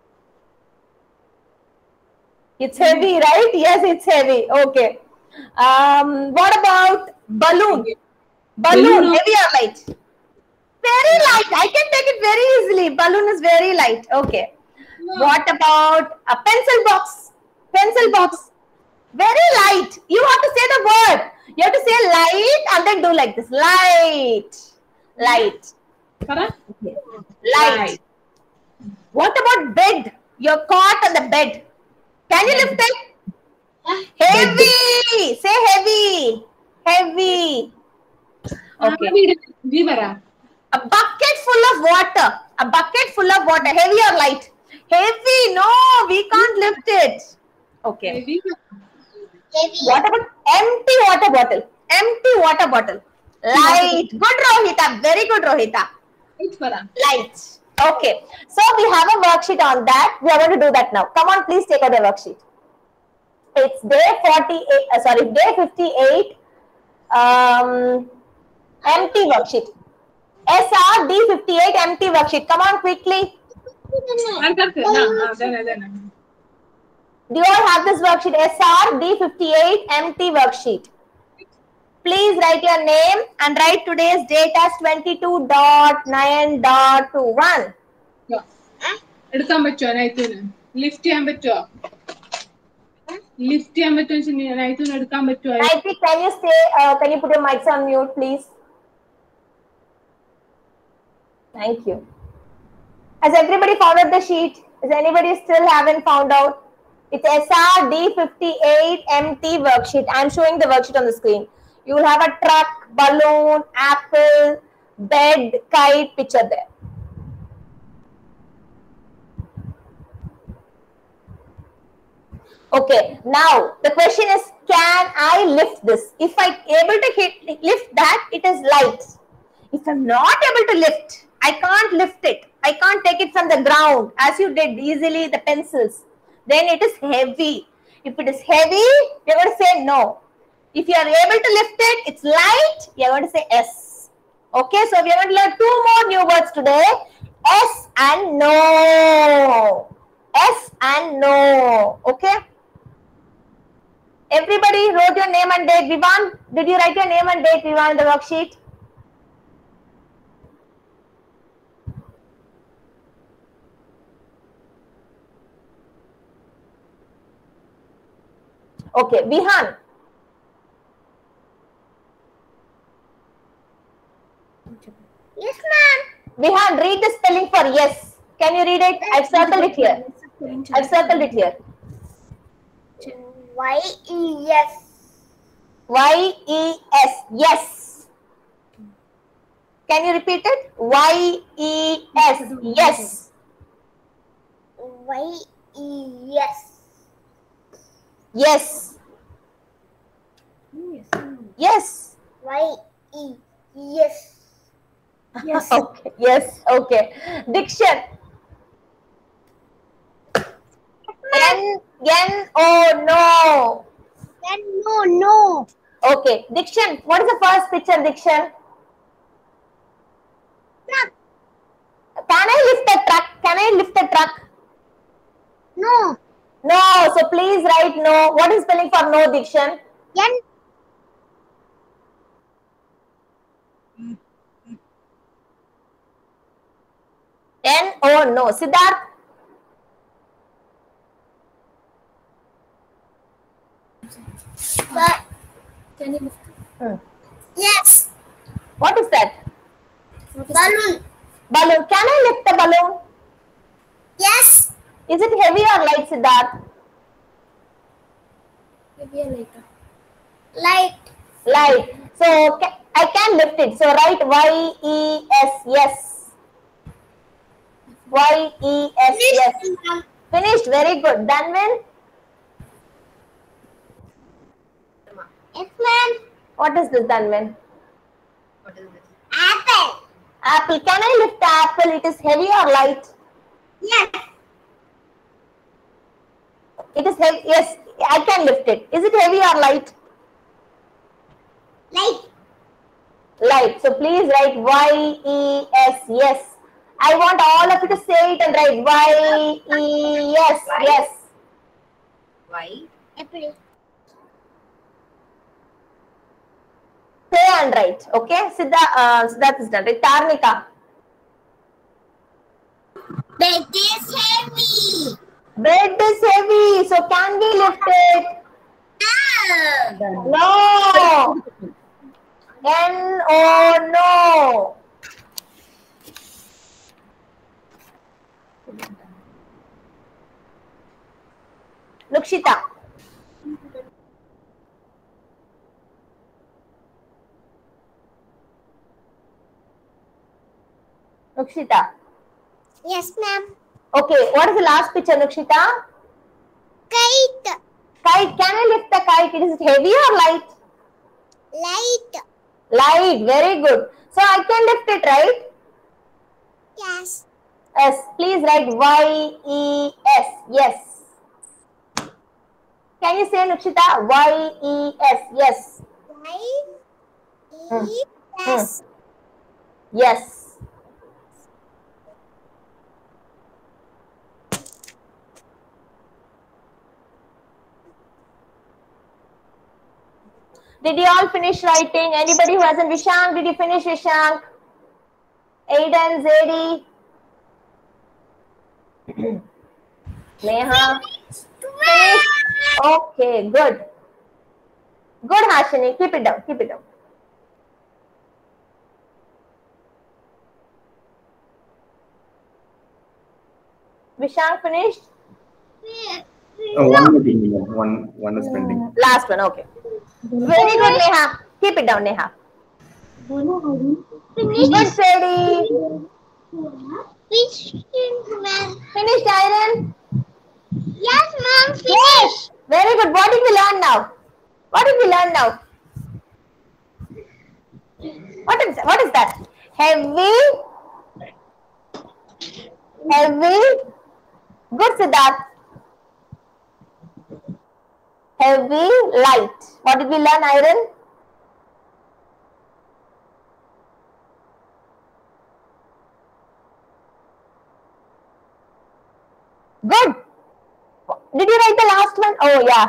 It's heavy, right? Yes, it's heavy. Okay. Um, what about balloon? Balloon, Balloon. heavy or light? Very light. I can take it very easily. Balloon is very light. Okay. What about a pencil box? Pencil box. Very light. You have to say the word. You have to say light and then do like this. Light. Light. പറ Light. What about bed? You're caught on the bed. Can you lift it? Heavy. Say heavy. Heavy. Okay. നീ പറ A bucket full of water. A bucket full of water. Heavy or light? Heavy. No, we can't lift it. Okay. Heavy. What about empty water bottle? Empty water bottle. Light. Good, Rohita. Very good, Rohita. Wait പറ Light. Okay. So we have a worksheet on that. We are going to do that now. Come on, please take out the worksheet. It's day forty-eight. Uh, sorry, day fifty-eight. Um, empty worksheet. S R D fifty-eight empty worksheet. Come on, quickly. ആൾക്കാർക്ക് ആ, ആ, അതന്നെ, അതന്നെ. Do you all have this worksheet? S R D fifty-eight empty worksheet. Please write your name and write today's date as twenty-two dot nine dot one. എടുക്കാൻ പറ്റുമോ നൈത്തൂന് lift ചെയ്യാൻ പറ്റുമോ lift ചെയ്യാൻ പറ്റുമോ നൈത്തൂന് എടുക്കാൻ പറ്റുമോ Naiti, can you stay? Uh, can you put your mics on mute, please? Thank you. Has everybody found out the sheet? Is anybody still haven't found out? It's S R D fifty-eight empty worksheet. I'm showing the worksheet on the screen. You will have a truck, balloon, apple, bed, kite picture there. Okay, now the question is, can I lift this? If I able to hit lift that, it is light. If I'm not able to lift, I can't lift it. I can't take it from the ground as you did easily the pencils. Then it is heavy. If it is heavy, you're going to say no. If you are able to lift it, it's light, you're going to say yes. Okay, so we are going to learn two more new words today. S and no. S and no. Okay. Everybody wrote your name and date. Vivan, did you write your name and date, Vivan, in the worksheet? Okay, Vihan. Yes, ma'am. Vihan, read the spelling for yes. Can you read it? I've circled it here. I've circled it here. Y E S. Y E S. Yes. Can you repeat it? Y E S. Yes. Y E S. Yes. Yes. Yes. Y E. Yes. Yes. Okay. Yes. Okay. Diction. N N O no. Then no, no. Okay. Diction. What is the first picture, Diction? Truck. Can I lift a truck? Can I lift a truck? No. No. So please write no. What is spelling for no, Diction? N. N O no. Siddharth. But Can you lift? Hmm. yes. What is that? What is Balloon. Balloon. Can I lift the balloon? Yes. Is it heavy or light, Siddharth? Maybe a lighter. Light. Light. So ca- I can lift it. So write Y E S. Yes. Y E S. Yes. Ma'am. Finished. Very good. Danvin. Yes, ma'am. What is this, Danvin? What is this? Apple. Apple. Can I lift the apple? It is heavy or light? Yes. It is heavy. Yes, I can lift it. Is it heavy or light? Light. Light. So please write Y E S. Yes. I want all of you to say it and write Y E S. Yes. Why? Apple. Say and write. Okay. Siddha, uh, Siddharth is done. Right? Tarnika. Bed is heavy. Bed is heavy. So can we lift it? No. No. N O no. Lukshita. Lukshita. Yes, ma'am. Okay, what is the last picture, Lukshita? Kite. Kite. Can I lift the kite? Is it heavy or light? Light. Light. Very good. So I can lift it, right? Yes. Yes. Please write Y E S. Yes. Can you say, Lukshita? Y E S. Yes. Y Hmm. E S. Yes. Did you all finish writing? Anybody who hasn't? Vishank, did you finish, Vishank? Aiden, Zedi? Neha? Finish? Okay, good. Good, Hashini. Keep it down. Keep it down. Vishank finished? Oh, one more thing, Neha. One, one is pending. Last one, okay. Very good, Neha. Keep it down, Neha. Good, Sadie. Fish, ma'am. Finished, Iron? Yes, ma'am. Fish. Very good. What did we learn now? What did we learn now? What is what is that? Heavy. Heavy. Good, Siddharth. Heavy, light. What did we learn, Iron? Good. Did you write the last one? Oh, yeah.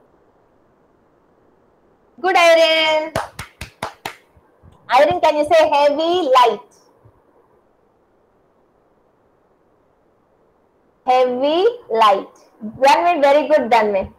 Good, Irene. Irene, can you say heavy, light? Heavy, light. Danvin, very good, Danvin.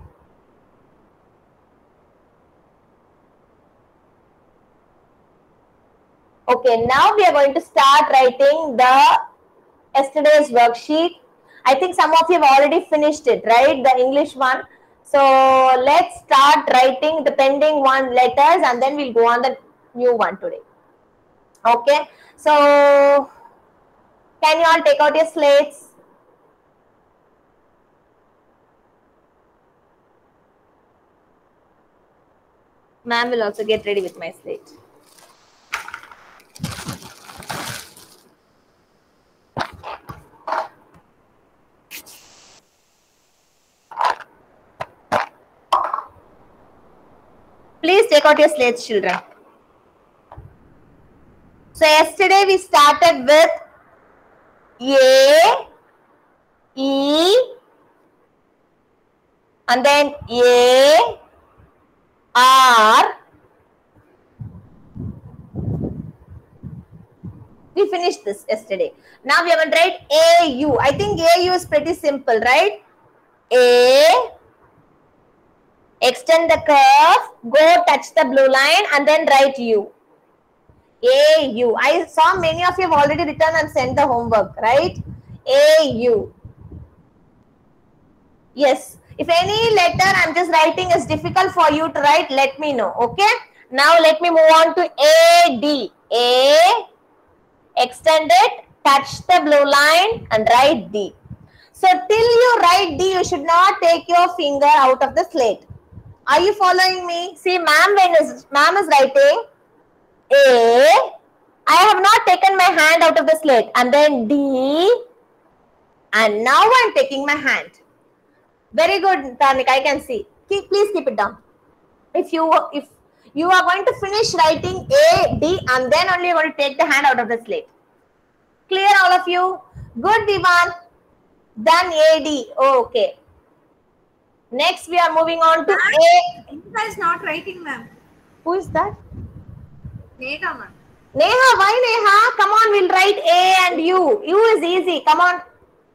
Okay, now we are going to start writing the yesterday's worksheet. I think some of you have already finished it, right? The English one. So let's start writing the pending one letters and then we'll go on the new one today. Okay. So can you all take out your slates? Ma'am will also get ready with my slate. Please take out your slates, children. So yesterday we started with A, E, and then A, R. We finished this yesterday. Now we are going to write A U. I think A U is pretty simple, right? A, extend the curve, go touch the blue line, and then write U. A U. I saw many of you have already written and sent the homework, right? A U. Yes. If any letter I'm just writing is difficult for you to write, let me know. Okay. Now let me move on to A D. A, extend it, touch the blue line, and write D. So till you write D, you should not take your finger out of the slate. Are you following me? See, ma'am when is ma'am is writing A. I have not taken my hand out of the slate, and then D, and now I'm taking my hand. Very good, Tarnik. I can see. Keep, please keep it down. If you if you are going to finish writing A, D, and then only you're going to take the hand out of the slate. Clear, all of you? Good, Divan. Done A, D. Oh, okay. Next, we are moving on to A. Neha is not writing, ma'am. Who is that? Neha, ma'am. Neha, why Neha? Come on, we'll write A and U. U is easy. Come on.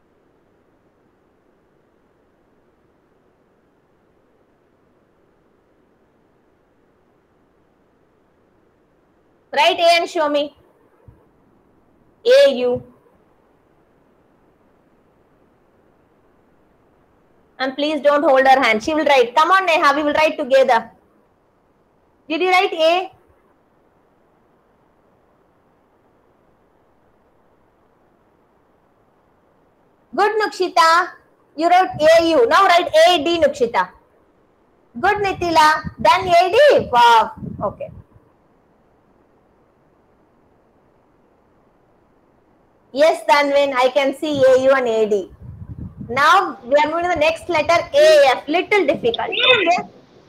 Write A and show me. A, U. And please don't hold her hand. She will write. Come on, Neha. We will write together. Did you write A? Good, Nukshita. You wrote A U. Now write A D, Nukshita. Good, Nitila. Done A D? Wow. Okay. Yes, Danvin. I can see A U and A D. Now we are moving to the next letter A F. Little difficult. Okay.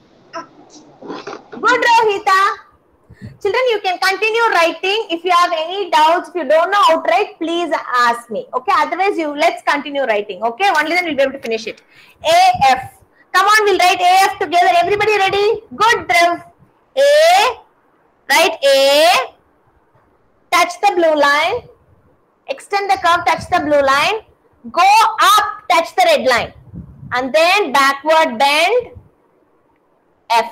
Good, Rohita. Children, you can continue writing. If you have any doubts, if you don't know how to write, please ask me. Okay. Otherwise, you let's continue writing. Okay. Only then we'll be able to finish it. A F. Come on, we'll write A F together. Everybody ready? Good, Dhruv. A. Write A. Touch the blue line. Extend the curve. Touch the blue line. Go up, touch the red line, and then backward bend, F.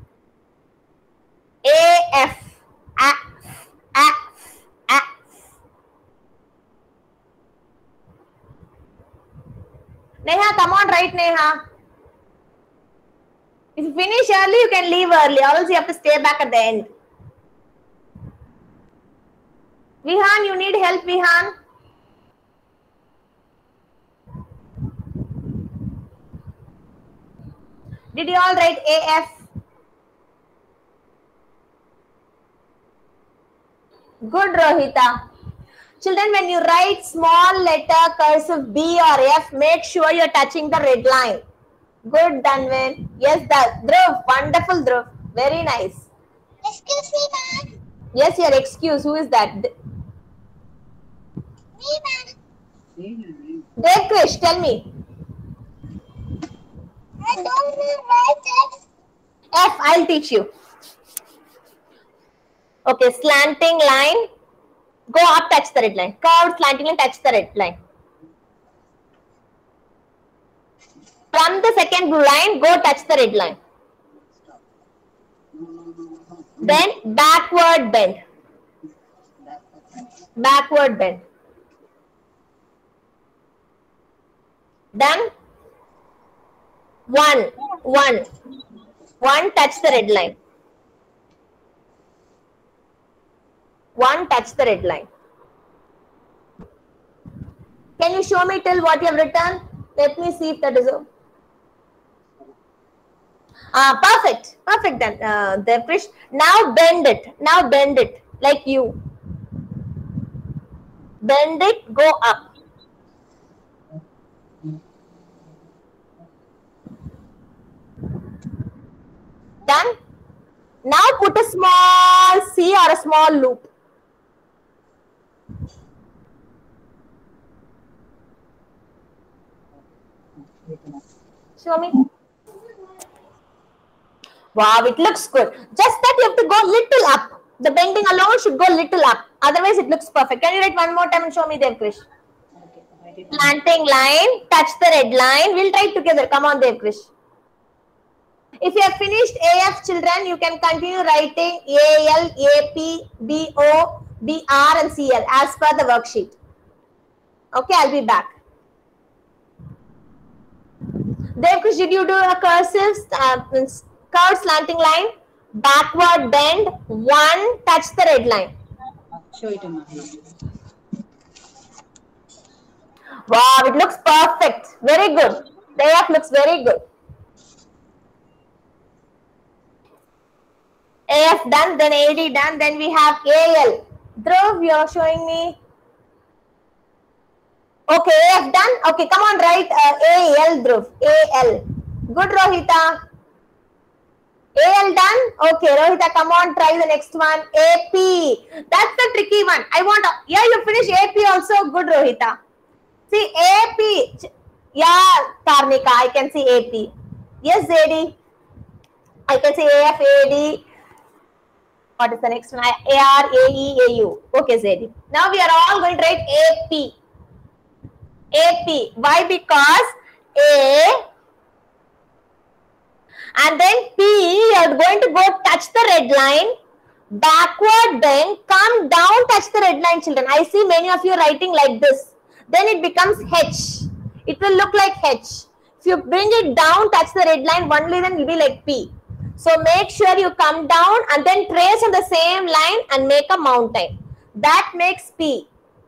A, F, F, F, F. Neha, come on, write Neha. If you finish early, you can leave early, or else you have to stay back at the end. Vihan, you need help, Vihan? Did you all write A F? Good, Rohita. Children, when you write small letter cursive B or F, make sure you're touching the red line. Good, Danvin. Yes, that. Dhruv. Wonderful, Dhruv. Very nice. Excuse me, ma'am. Yes, your excuse. Who is that? Me, ma'am. Devkrish, tell me. I don't know write it. F, I'll teach you. Okay, slanting line. Go up, touch the red line. Curved slanting line, touch the red line. From the second blue line, go touch the red line. Then backward bend. Backward bend. Done? One, one, one, touch the red line. One, touch the red line. Can you show me till what you have written? Let me see if that is a... Ah, perfect. Perfect then, uh, Devkrish. Now bend it. Now bend it like you. Bend it, go up. Done? Now put a small C or a small loop. Show me. Wow, it looks good. Just that you have to go little up. The bending alone should go little up. Otherwise, it looks perfect. Can you write one more time and show me Devkrish? Okay, write it. Planting line, touch the red line. We'll try it together. Come on, Devkrish. If you have finished A F, children, you can continue writing A L, A P, B O, B R and C L as per the worksheet. Okay, I'll be back. Devkrish, did you do a cursive, uh, curved slanting line? Backward bend, one, touch the red line. Show it, ma'am. Wow, it looks perfect. Very good. The A F looks very good. A F done, then A D done, then we have A L. Dhruv, you're showing me. Okay, A F done. Okay, come on, write uh, A L, Dhruv. A L. Good, Rohita. A L done. Okay, Rohita, come on, try the next one. A P. That's the tricky one. I want, yeah, you finish A P also. Good, Rohita. See, A P. Yeah, Tarnika, I can see A P. Yes, Z D. I can see A F, A D. What is the next one? A R, A E, A U. Okay, Z D. Now we are all going to write A P. A P. Why? Because A and then P, you are going to go touch the red line, backward bend, come down, touch the red line, children. I see many of you writing like this. Then it becomes H. It will look like H. If you bring it down, touch the red line, only then it will be like P. So make sure you come down and then trace on the same line and make a mountain. That makes P.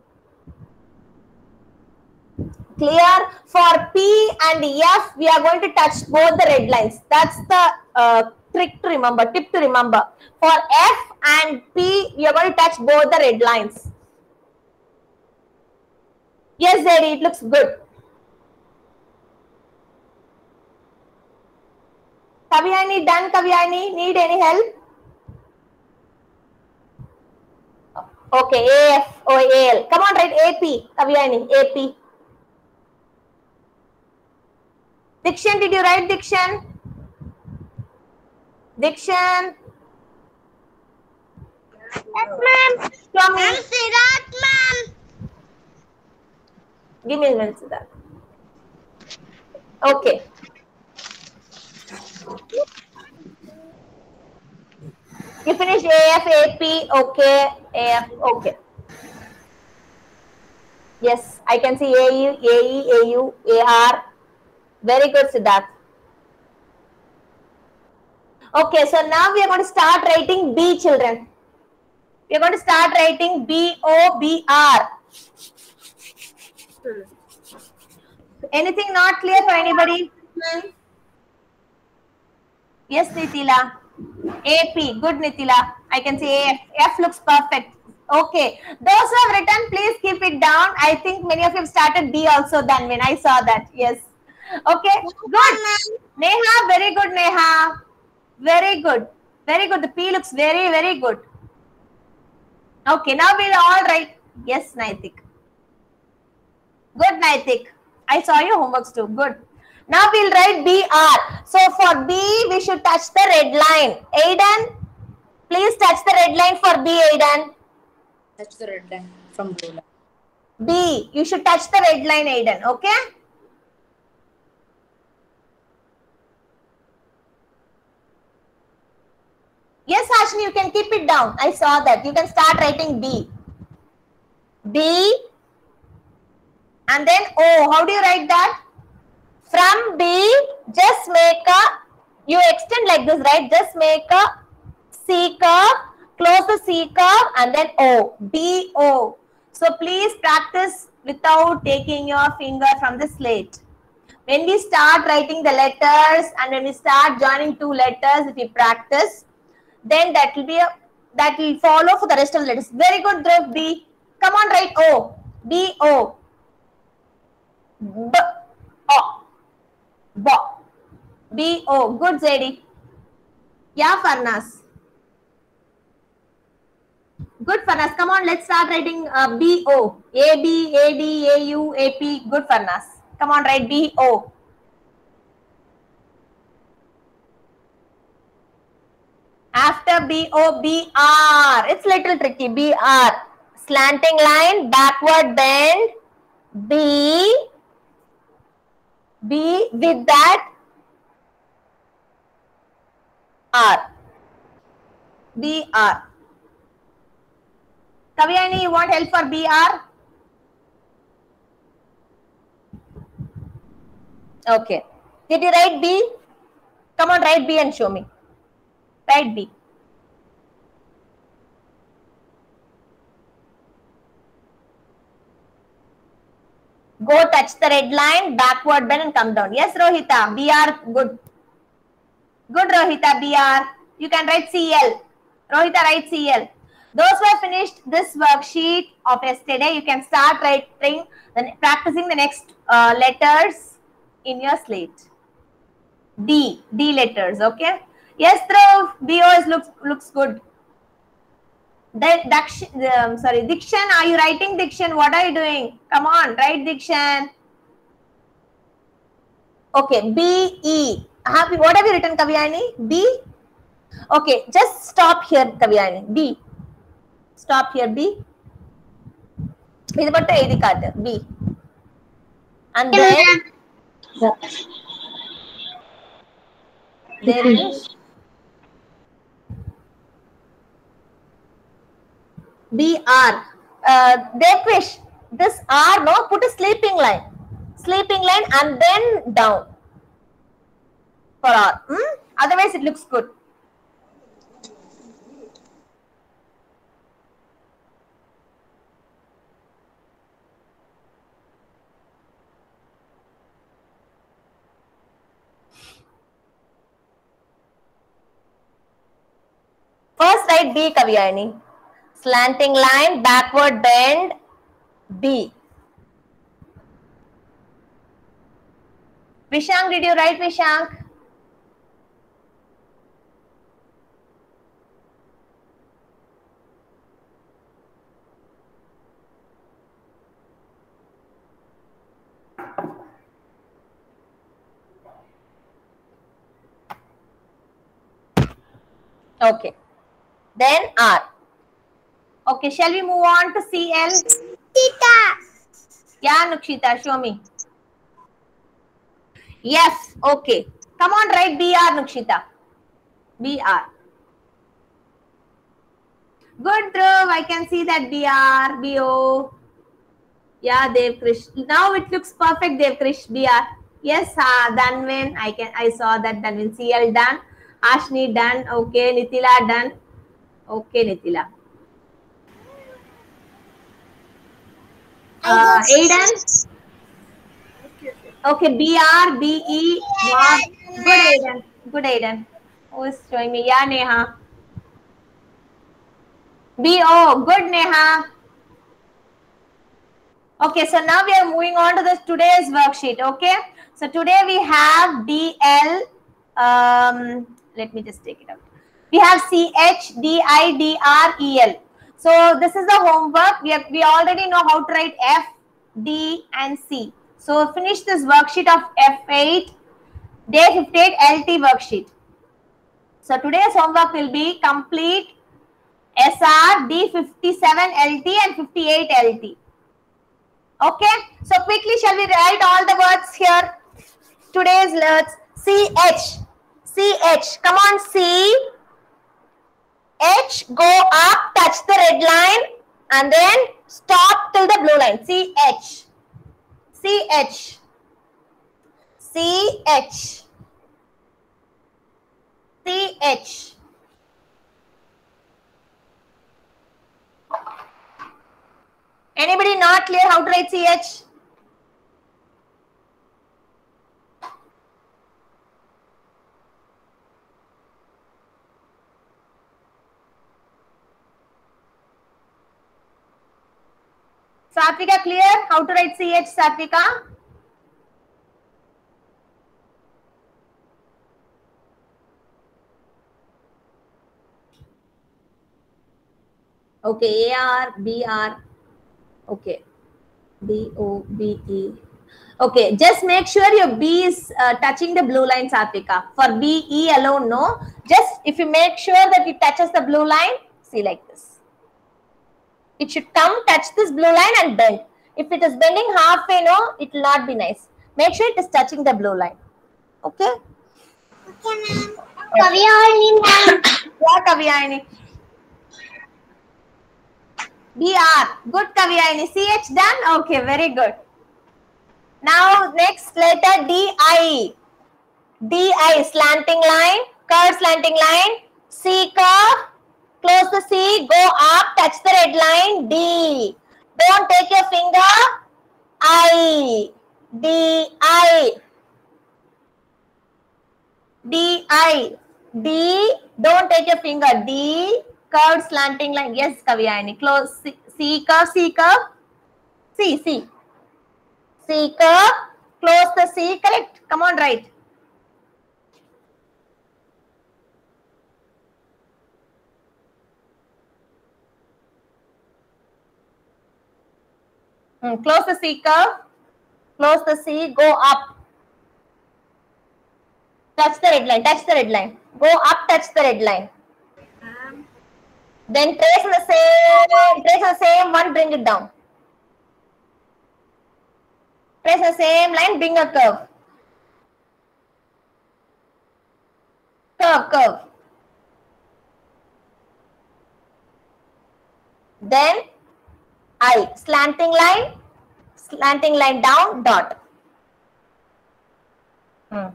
Clear? For P and F, we are going to touch both the red lines. That's the uh, trick to remember, tip to remember. For F and P, we are going to touch both the red lines. Yes, Zedi, it looks good. Kavyani, done, Kavyani? Need any help? Okay, A F or A L. Come on, write A P, Kavyani, A P. Dikshan, did you write Dikshan? Dikshan? Yes, ma'am. Show me. Ma'am, Siddharth, ma'am. Give me a minute, Siddharth. Okay. You finish A F, A P, okay, A F, okay. Yes, I can see A U, A E, A U, A R. Very good, Siddharth. Okay, so now we are going to start writing B, children. We are going to start writing B O B R. Anything not clear for anybody? Yes, Nitila. A P, good, Nitila. I can see A F. F looks perfect. Okay. Those who have written, please keep it down. I think many of you have started B also then when I saw that. Yes. Okay. Good. Neha, very good, Neha. Very good. Very good. The P looks very, very good. Okay. Now we'll all write. Yes, Naitik. Good, Naitik. I saw your homeworks too. Good. Now we'll write B R. So for B, we should touch the red line. Aiden, please touch the red line for B, Aiden. Touch the red line from blue line. B, you should touch the red line, Aiden. Okay? Yes, Ashni, you can keep it down. I saw that. You can start writing B. B. And then O. How do you write that? From B, just make a, you extend like this, right? Just make a C curve, close the C curve and then O, B O. So please practice without taking your finger from the slate. When we start writing the letters and when we start joining two letters, if we practice, then that will be a, that will follow for the rest of the letters. Very good, Dhruv. B. Come on, write O. B O. B O. B B O. Good, Zaidi. Yeah, Farnas. Good, Farnas. Come on, let's start writing uh, B O. A B, A D, A U, A P. Good, Farnas. Come on, write B O. After B O, B R. It's little tricky. B R. Slanting line, backward bend. B. B with that R. B R. Kavyani, you want help for B R? Okay. Did you write B? Come on, write B and show me. Write B. Go touch the red line, backward bend and come down. Yes, Rohita. B R, good. Good, Rohita. B R. You can write C L. Rohita, write C L. Those who have finished this worksheet of yesterday, you can start writing, then practicing the next uh, letters in your slate. D. D letters, okay? Yes, Dhruv. B O is looks looks good. The, Dakshin, um, sorry, Dikshan, are you writing Dikshan? What are you doing? Come on, write Dikshan. Okay, B E. Have, what have you written, Kavyani? B? Okay, just stop here, Kavyani. B. Stop here, B. B. B. And then there is B R. Uh, Devkrish, this R, no, put a sleeping line. Sleeping line and then down for R. Hmm? Otherwise, it looks good. First, write B, Kavyani. Slanting line, backward bend, B. Vishank, did you write Vishank? Okay. Then R. Okay, shall we move on to C L? Tita. Yeah, Nukshita, show me. Yes, okay. Come on, write B R, Nukshita. B R. Good, Dhruv. I can see that B R, B O. Yeah, Devkrish. Now it looks perfect, Devkrish. B R. Yes, uh, Danvin. I can. I saw that Danvin. C L done. Ashni done. Okay, Nitila done. Okay, Nitila. Uh, Aiden. Okay, B R, B E. Wow. Good, Aiden. Good, Aiden. Who is showing me? Yeah, Neha. B O. Good, Neha. Okay, so now we are moving on to this today's worksheet. Okay, so today we have D L. Um, let me just take it out. We have C H, D I, D R, E L. So this is the homework. We have, we already know how to write F, D, and C. So finish this worksheet of F eight, day fifty-eight L T worksheet. So today's homework will be complete S R, D fifty-seven L T and fifty-eight L T. Okay, so quickly shall we write all the words here? Today's words. C H, C H, come on, C, H, go up, touch the red line and then stop till the blue line. C H, C H, C H, C H. Anybody not clear how to write C H? Satvika, clear? How to write C H, Satvika? Okay, A R, B R. Okay. B O B E. Okay, just make sure your B is uh, touching the blue line, Satvika. For B, E alone, no. Just if you make sure that it touches the blue line, see like this. It should come, touch this blue line and bend. If it is bending halfway, no, it will not be nice. Make sure it is touching the blue line. Okay? Okay, ma'am. Kavyayani, ma'am. Yeah, Kavyayani. B R. Good, Kavyayani. C H done? Okay, very good. Now, next letter D I. D I, slanting line, curved slanting line. C curve, close the C, go up, touch the red line. D. Don't take your finger. I. D I. D I. D. Don't take your finger. D. Curved slanting line. Yes, Kavyayani. Close. C, C curve. C curve. C. C. C curve. Close the C. Correct. Come on, right. Hmm. Close the C curve. Close the C. Go up. Touch the red line. Touch the red line. Go up. Touch the red line. Ma'am. Then trace on the same. Trace on the same one. Bring it down. Trace the same line. Bring a curve. Curve. Curve. Then I. Slanting line. Slanting line down. Dot. Hmm.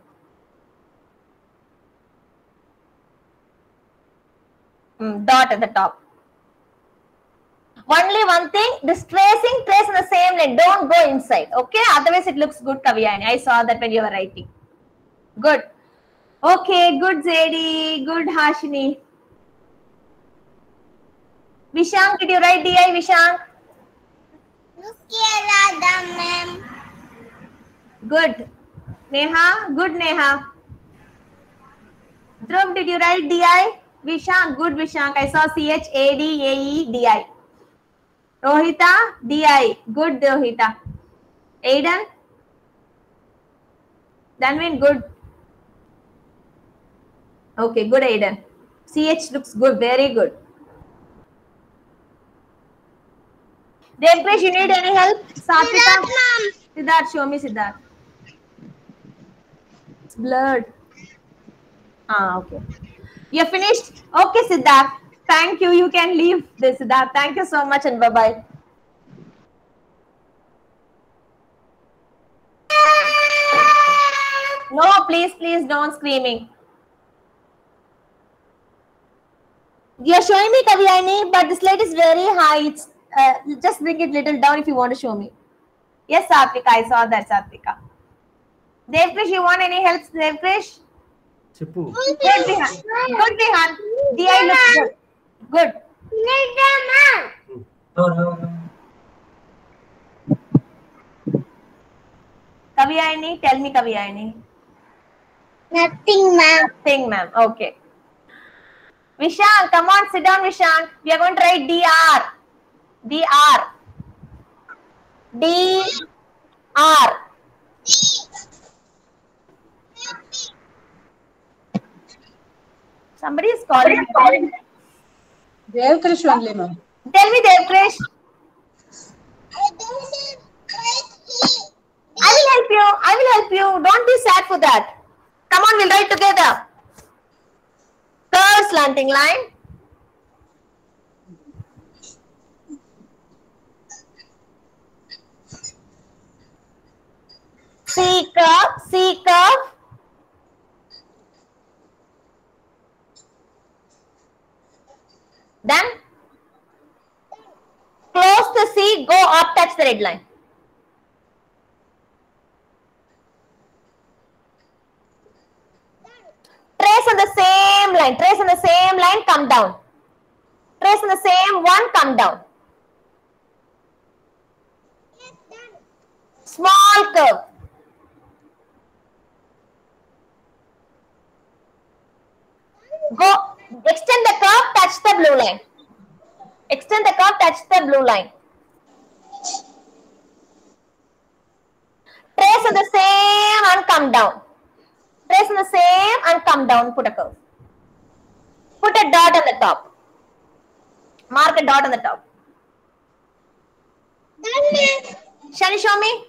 Mm, dot at the top. Only one thing, this tracing, trace in the same line. Don't go inside. Okay, otherwise it looks good, Kavyayani. I saw that when you were writing. Good. Okay, good, Zedi. Good, Hashini. Vishank, did you write D I, Vishank? Look here, Radha, ma'am. Good. Neha, good, Neha. Dhruv, did you write D I? Vishank, good, Vishank. I saw C H A D A E D I. Rohita, D I. Good, Rohita. Aiden? Danvin, good. Okay, good, Aiden. C H looks good, very good. Devkrish, you need any help? Satvika? Siddharth, show me Siddharth. It's blurred. Ah, okay. You're finished? Okay, Siddharth. Thank you. You can leave this, Siddharth. Thank you so much and bye-bye. No, please, please don't screaming. You're showing me, Kavyayani, but this light is very high. It's, uh, just bring it little down if you want to show me. Yes, Satvika, I saw that, Satvika. Devkrish, you want any help, Devkrish? Chippu. Good, Vihan. Good, Vihan. D I looks good. Good. No, no, no. Kavyayani, tell me, Kavyayani. Nothing, ma'am. Thing, ma'am. Okay. Vishank, come on, sit down, Vishank. We are going to write D R. D R. D R. Somebody is calling. Devkrish only, ma'am. Tell me, Devkrish. I don't see great. I will help you. I will help you. Don't be sad for that. Come on, we'll write together. Curve slanting line. C curve. C curve. Then close the C, go up, touch the red line. Trace on the same line, trace on the same line, come down. Trace on the same one, come down. Small curve. Go, extend the curve, touch the blue line. Extend the curve, touch the blue line. Trace on the same and come down. Trace on the same and come down, put a curve. Put a dot on the top. Mark a dot on the top. Shall you show me?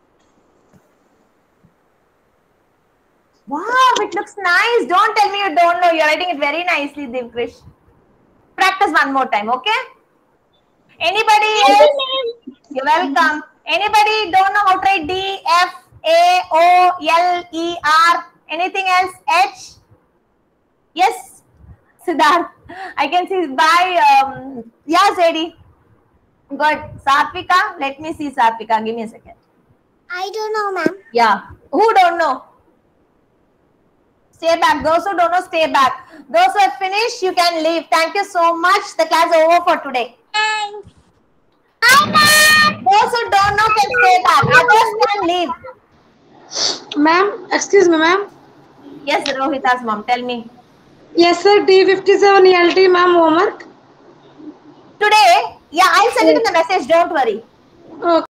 Wow, it looks nice. Don't tell me you don't know. You're writing it very nicely, Divkrish. Practice one more time, okay? Anybody else? You're welcome. Anybody don't know how to write D, F, A, O, L, E, R? Anything else? H? Yes? Siddharth. I can see by, um, yeah, Zedi. Good. Satvika, let me see Satvika. Give me a second. I don't know, ma'am. Yeah. Who don't know? Stay back. Those who don't know, stay back. Those who have finished, you can leave. Thank you so much. The class is over for today. Thanks. Hi, ma'am. Those who don't know can stay back. Others can leave. Ma'am, excuse me, ma'am. Yes, Rohita's mom. Tell me. Yes, sir. D fifty-seven E L T, ma'am. Homework. Today, yeah, I'll send it in the message. Don't worry. Okay.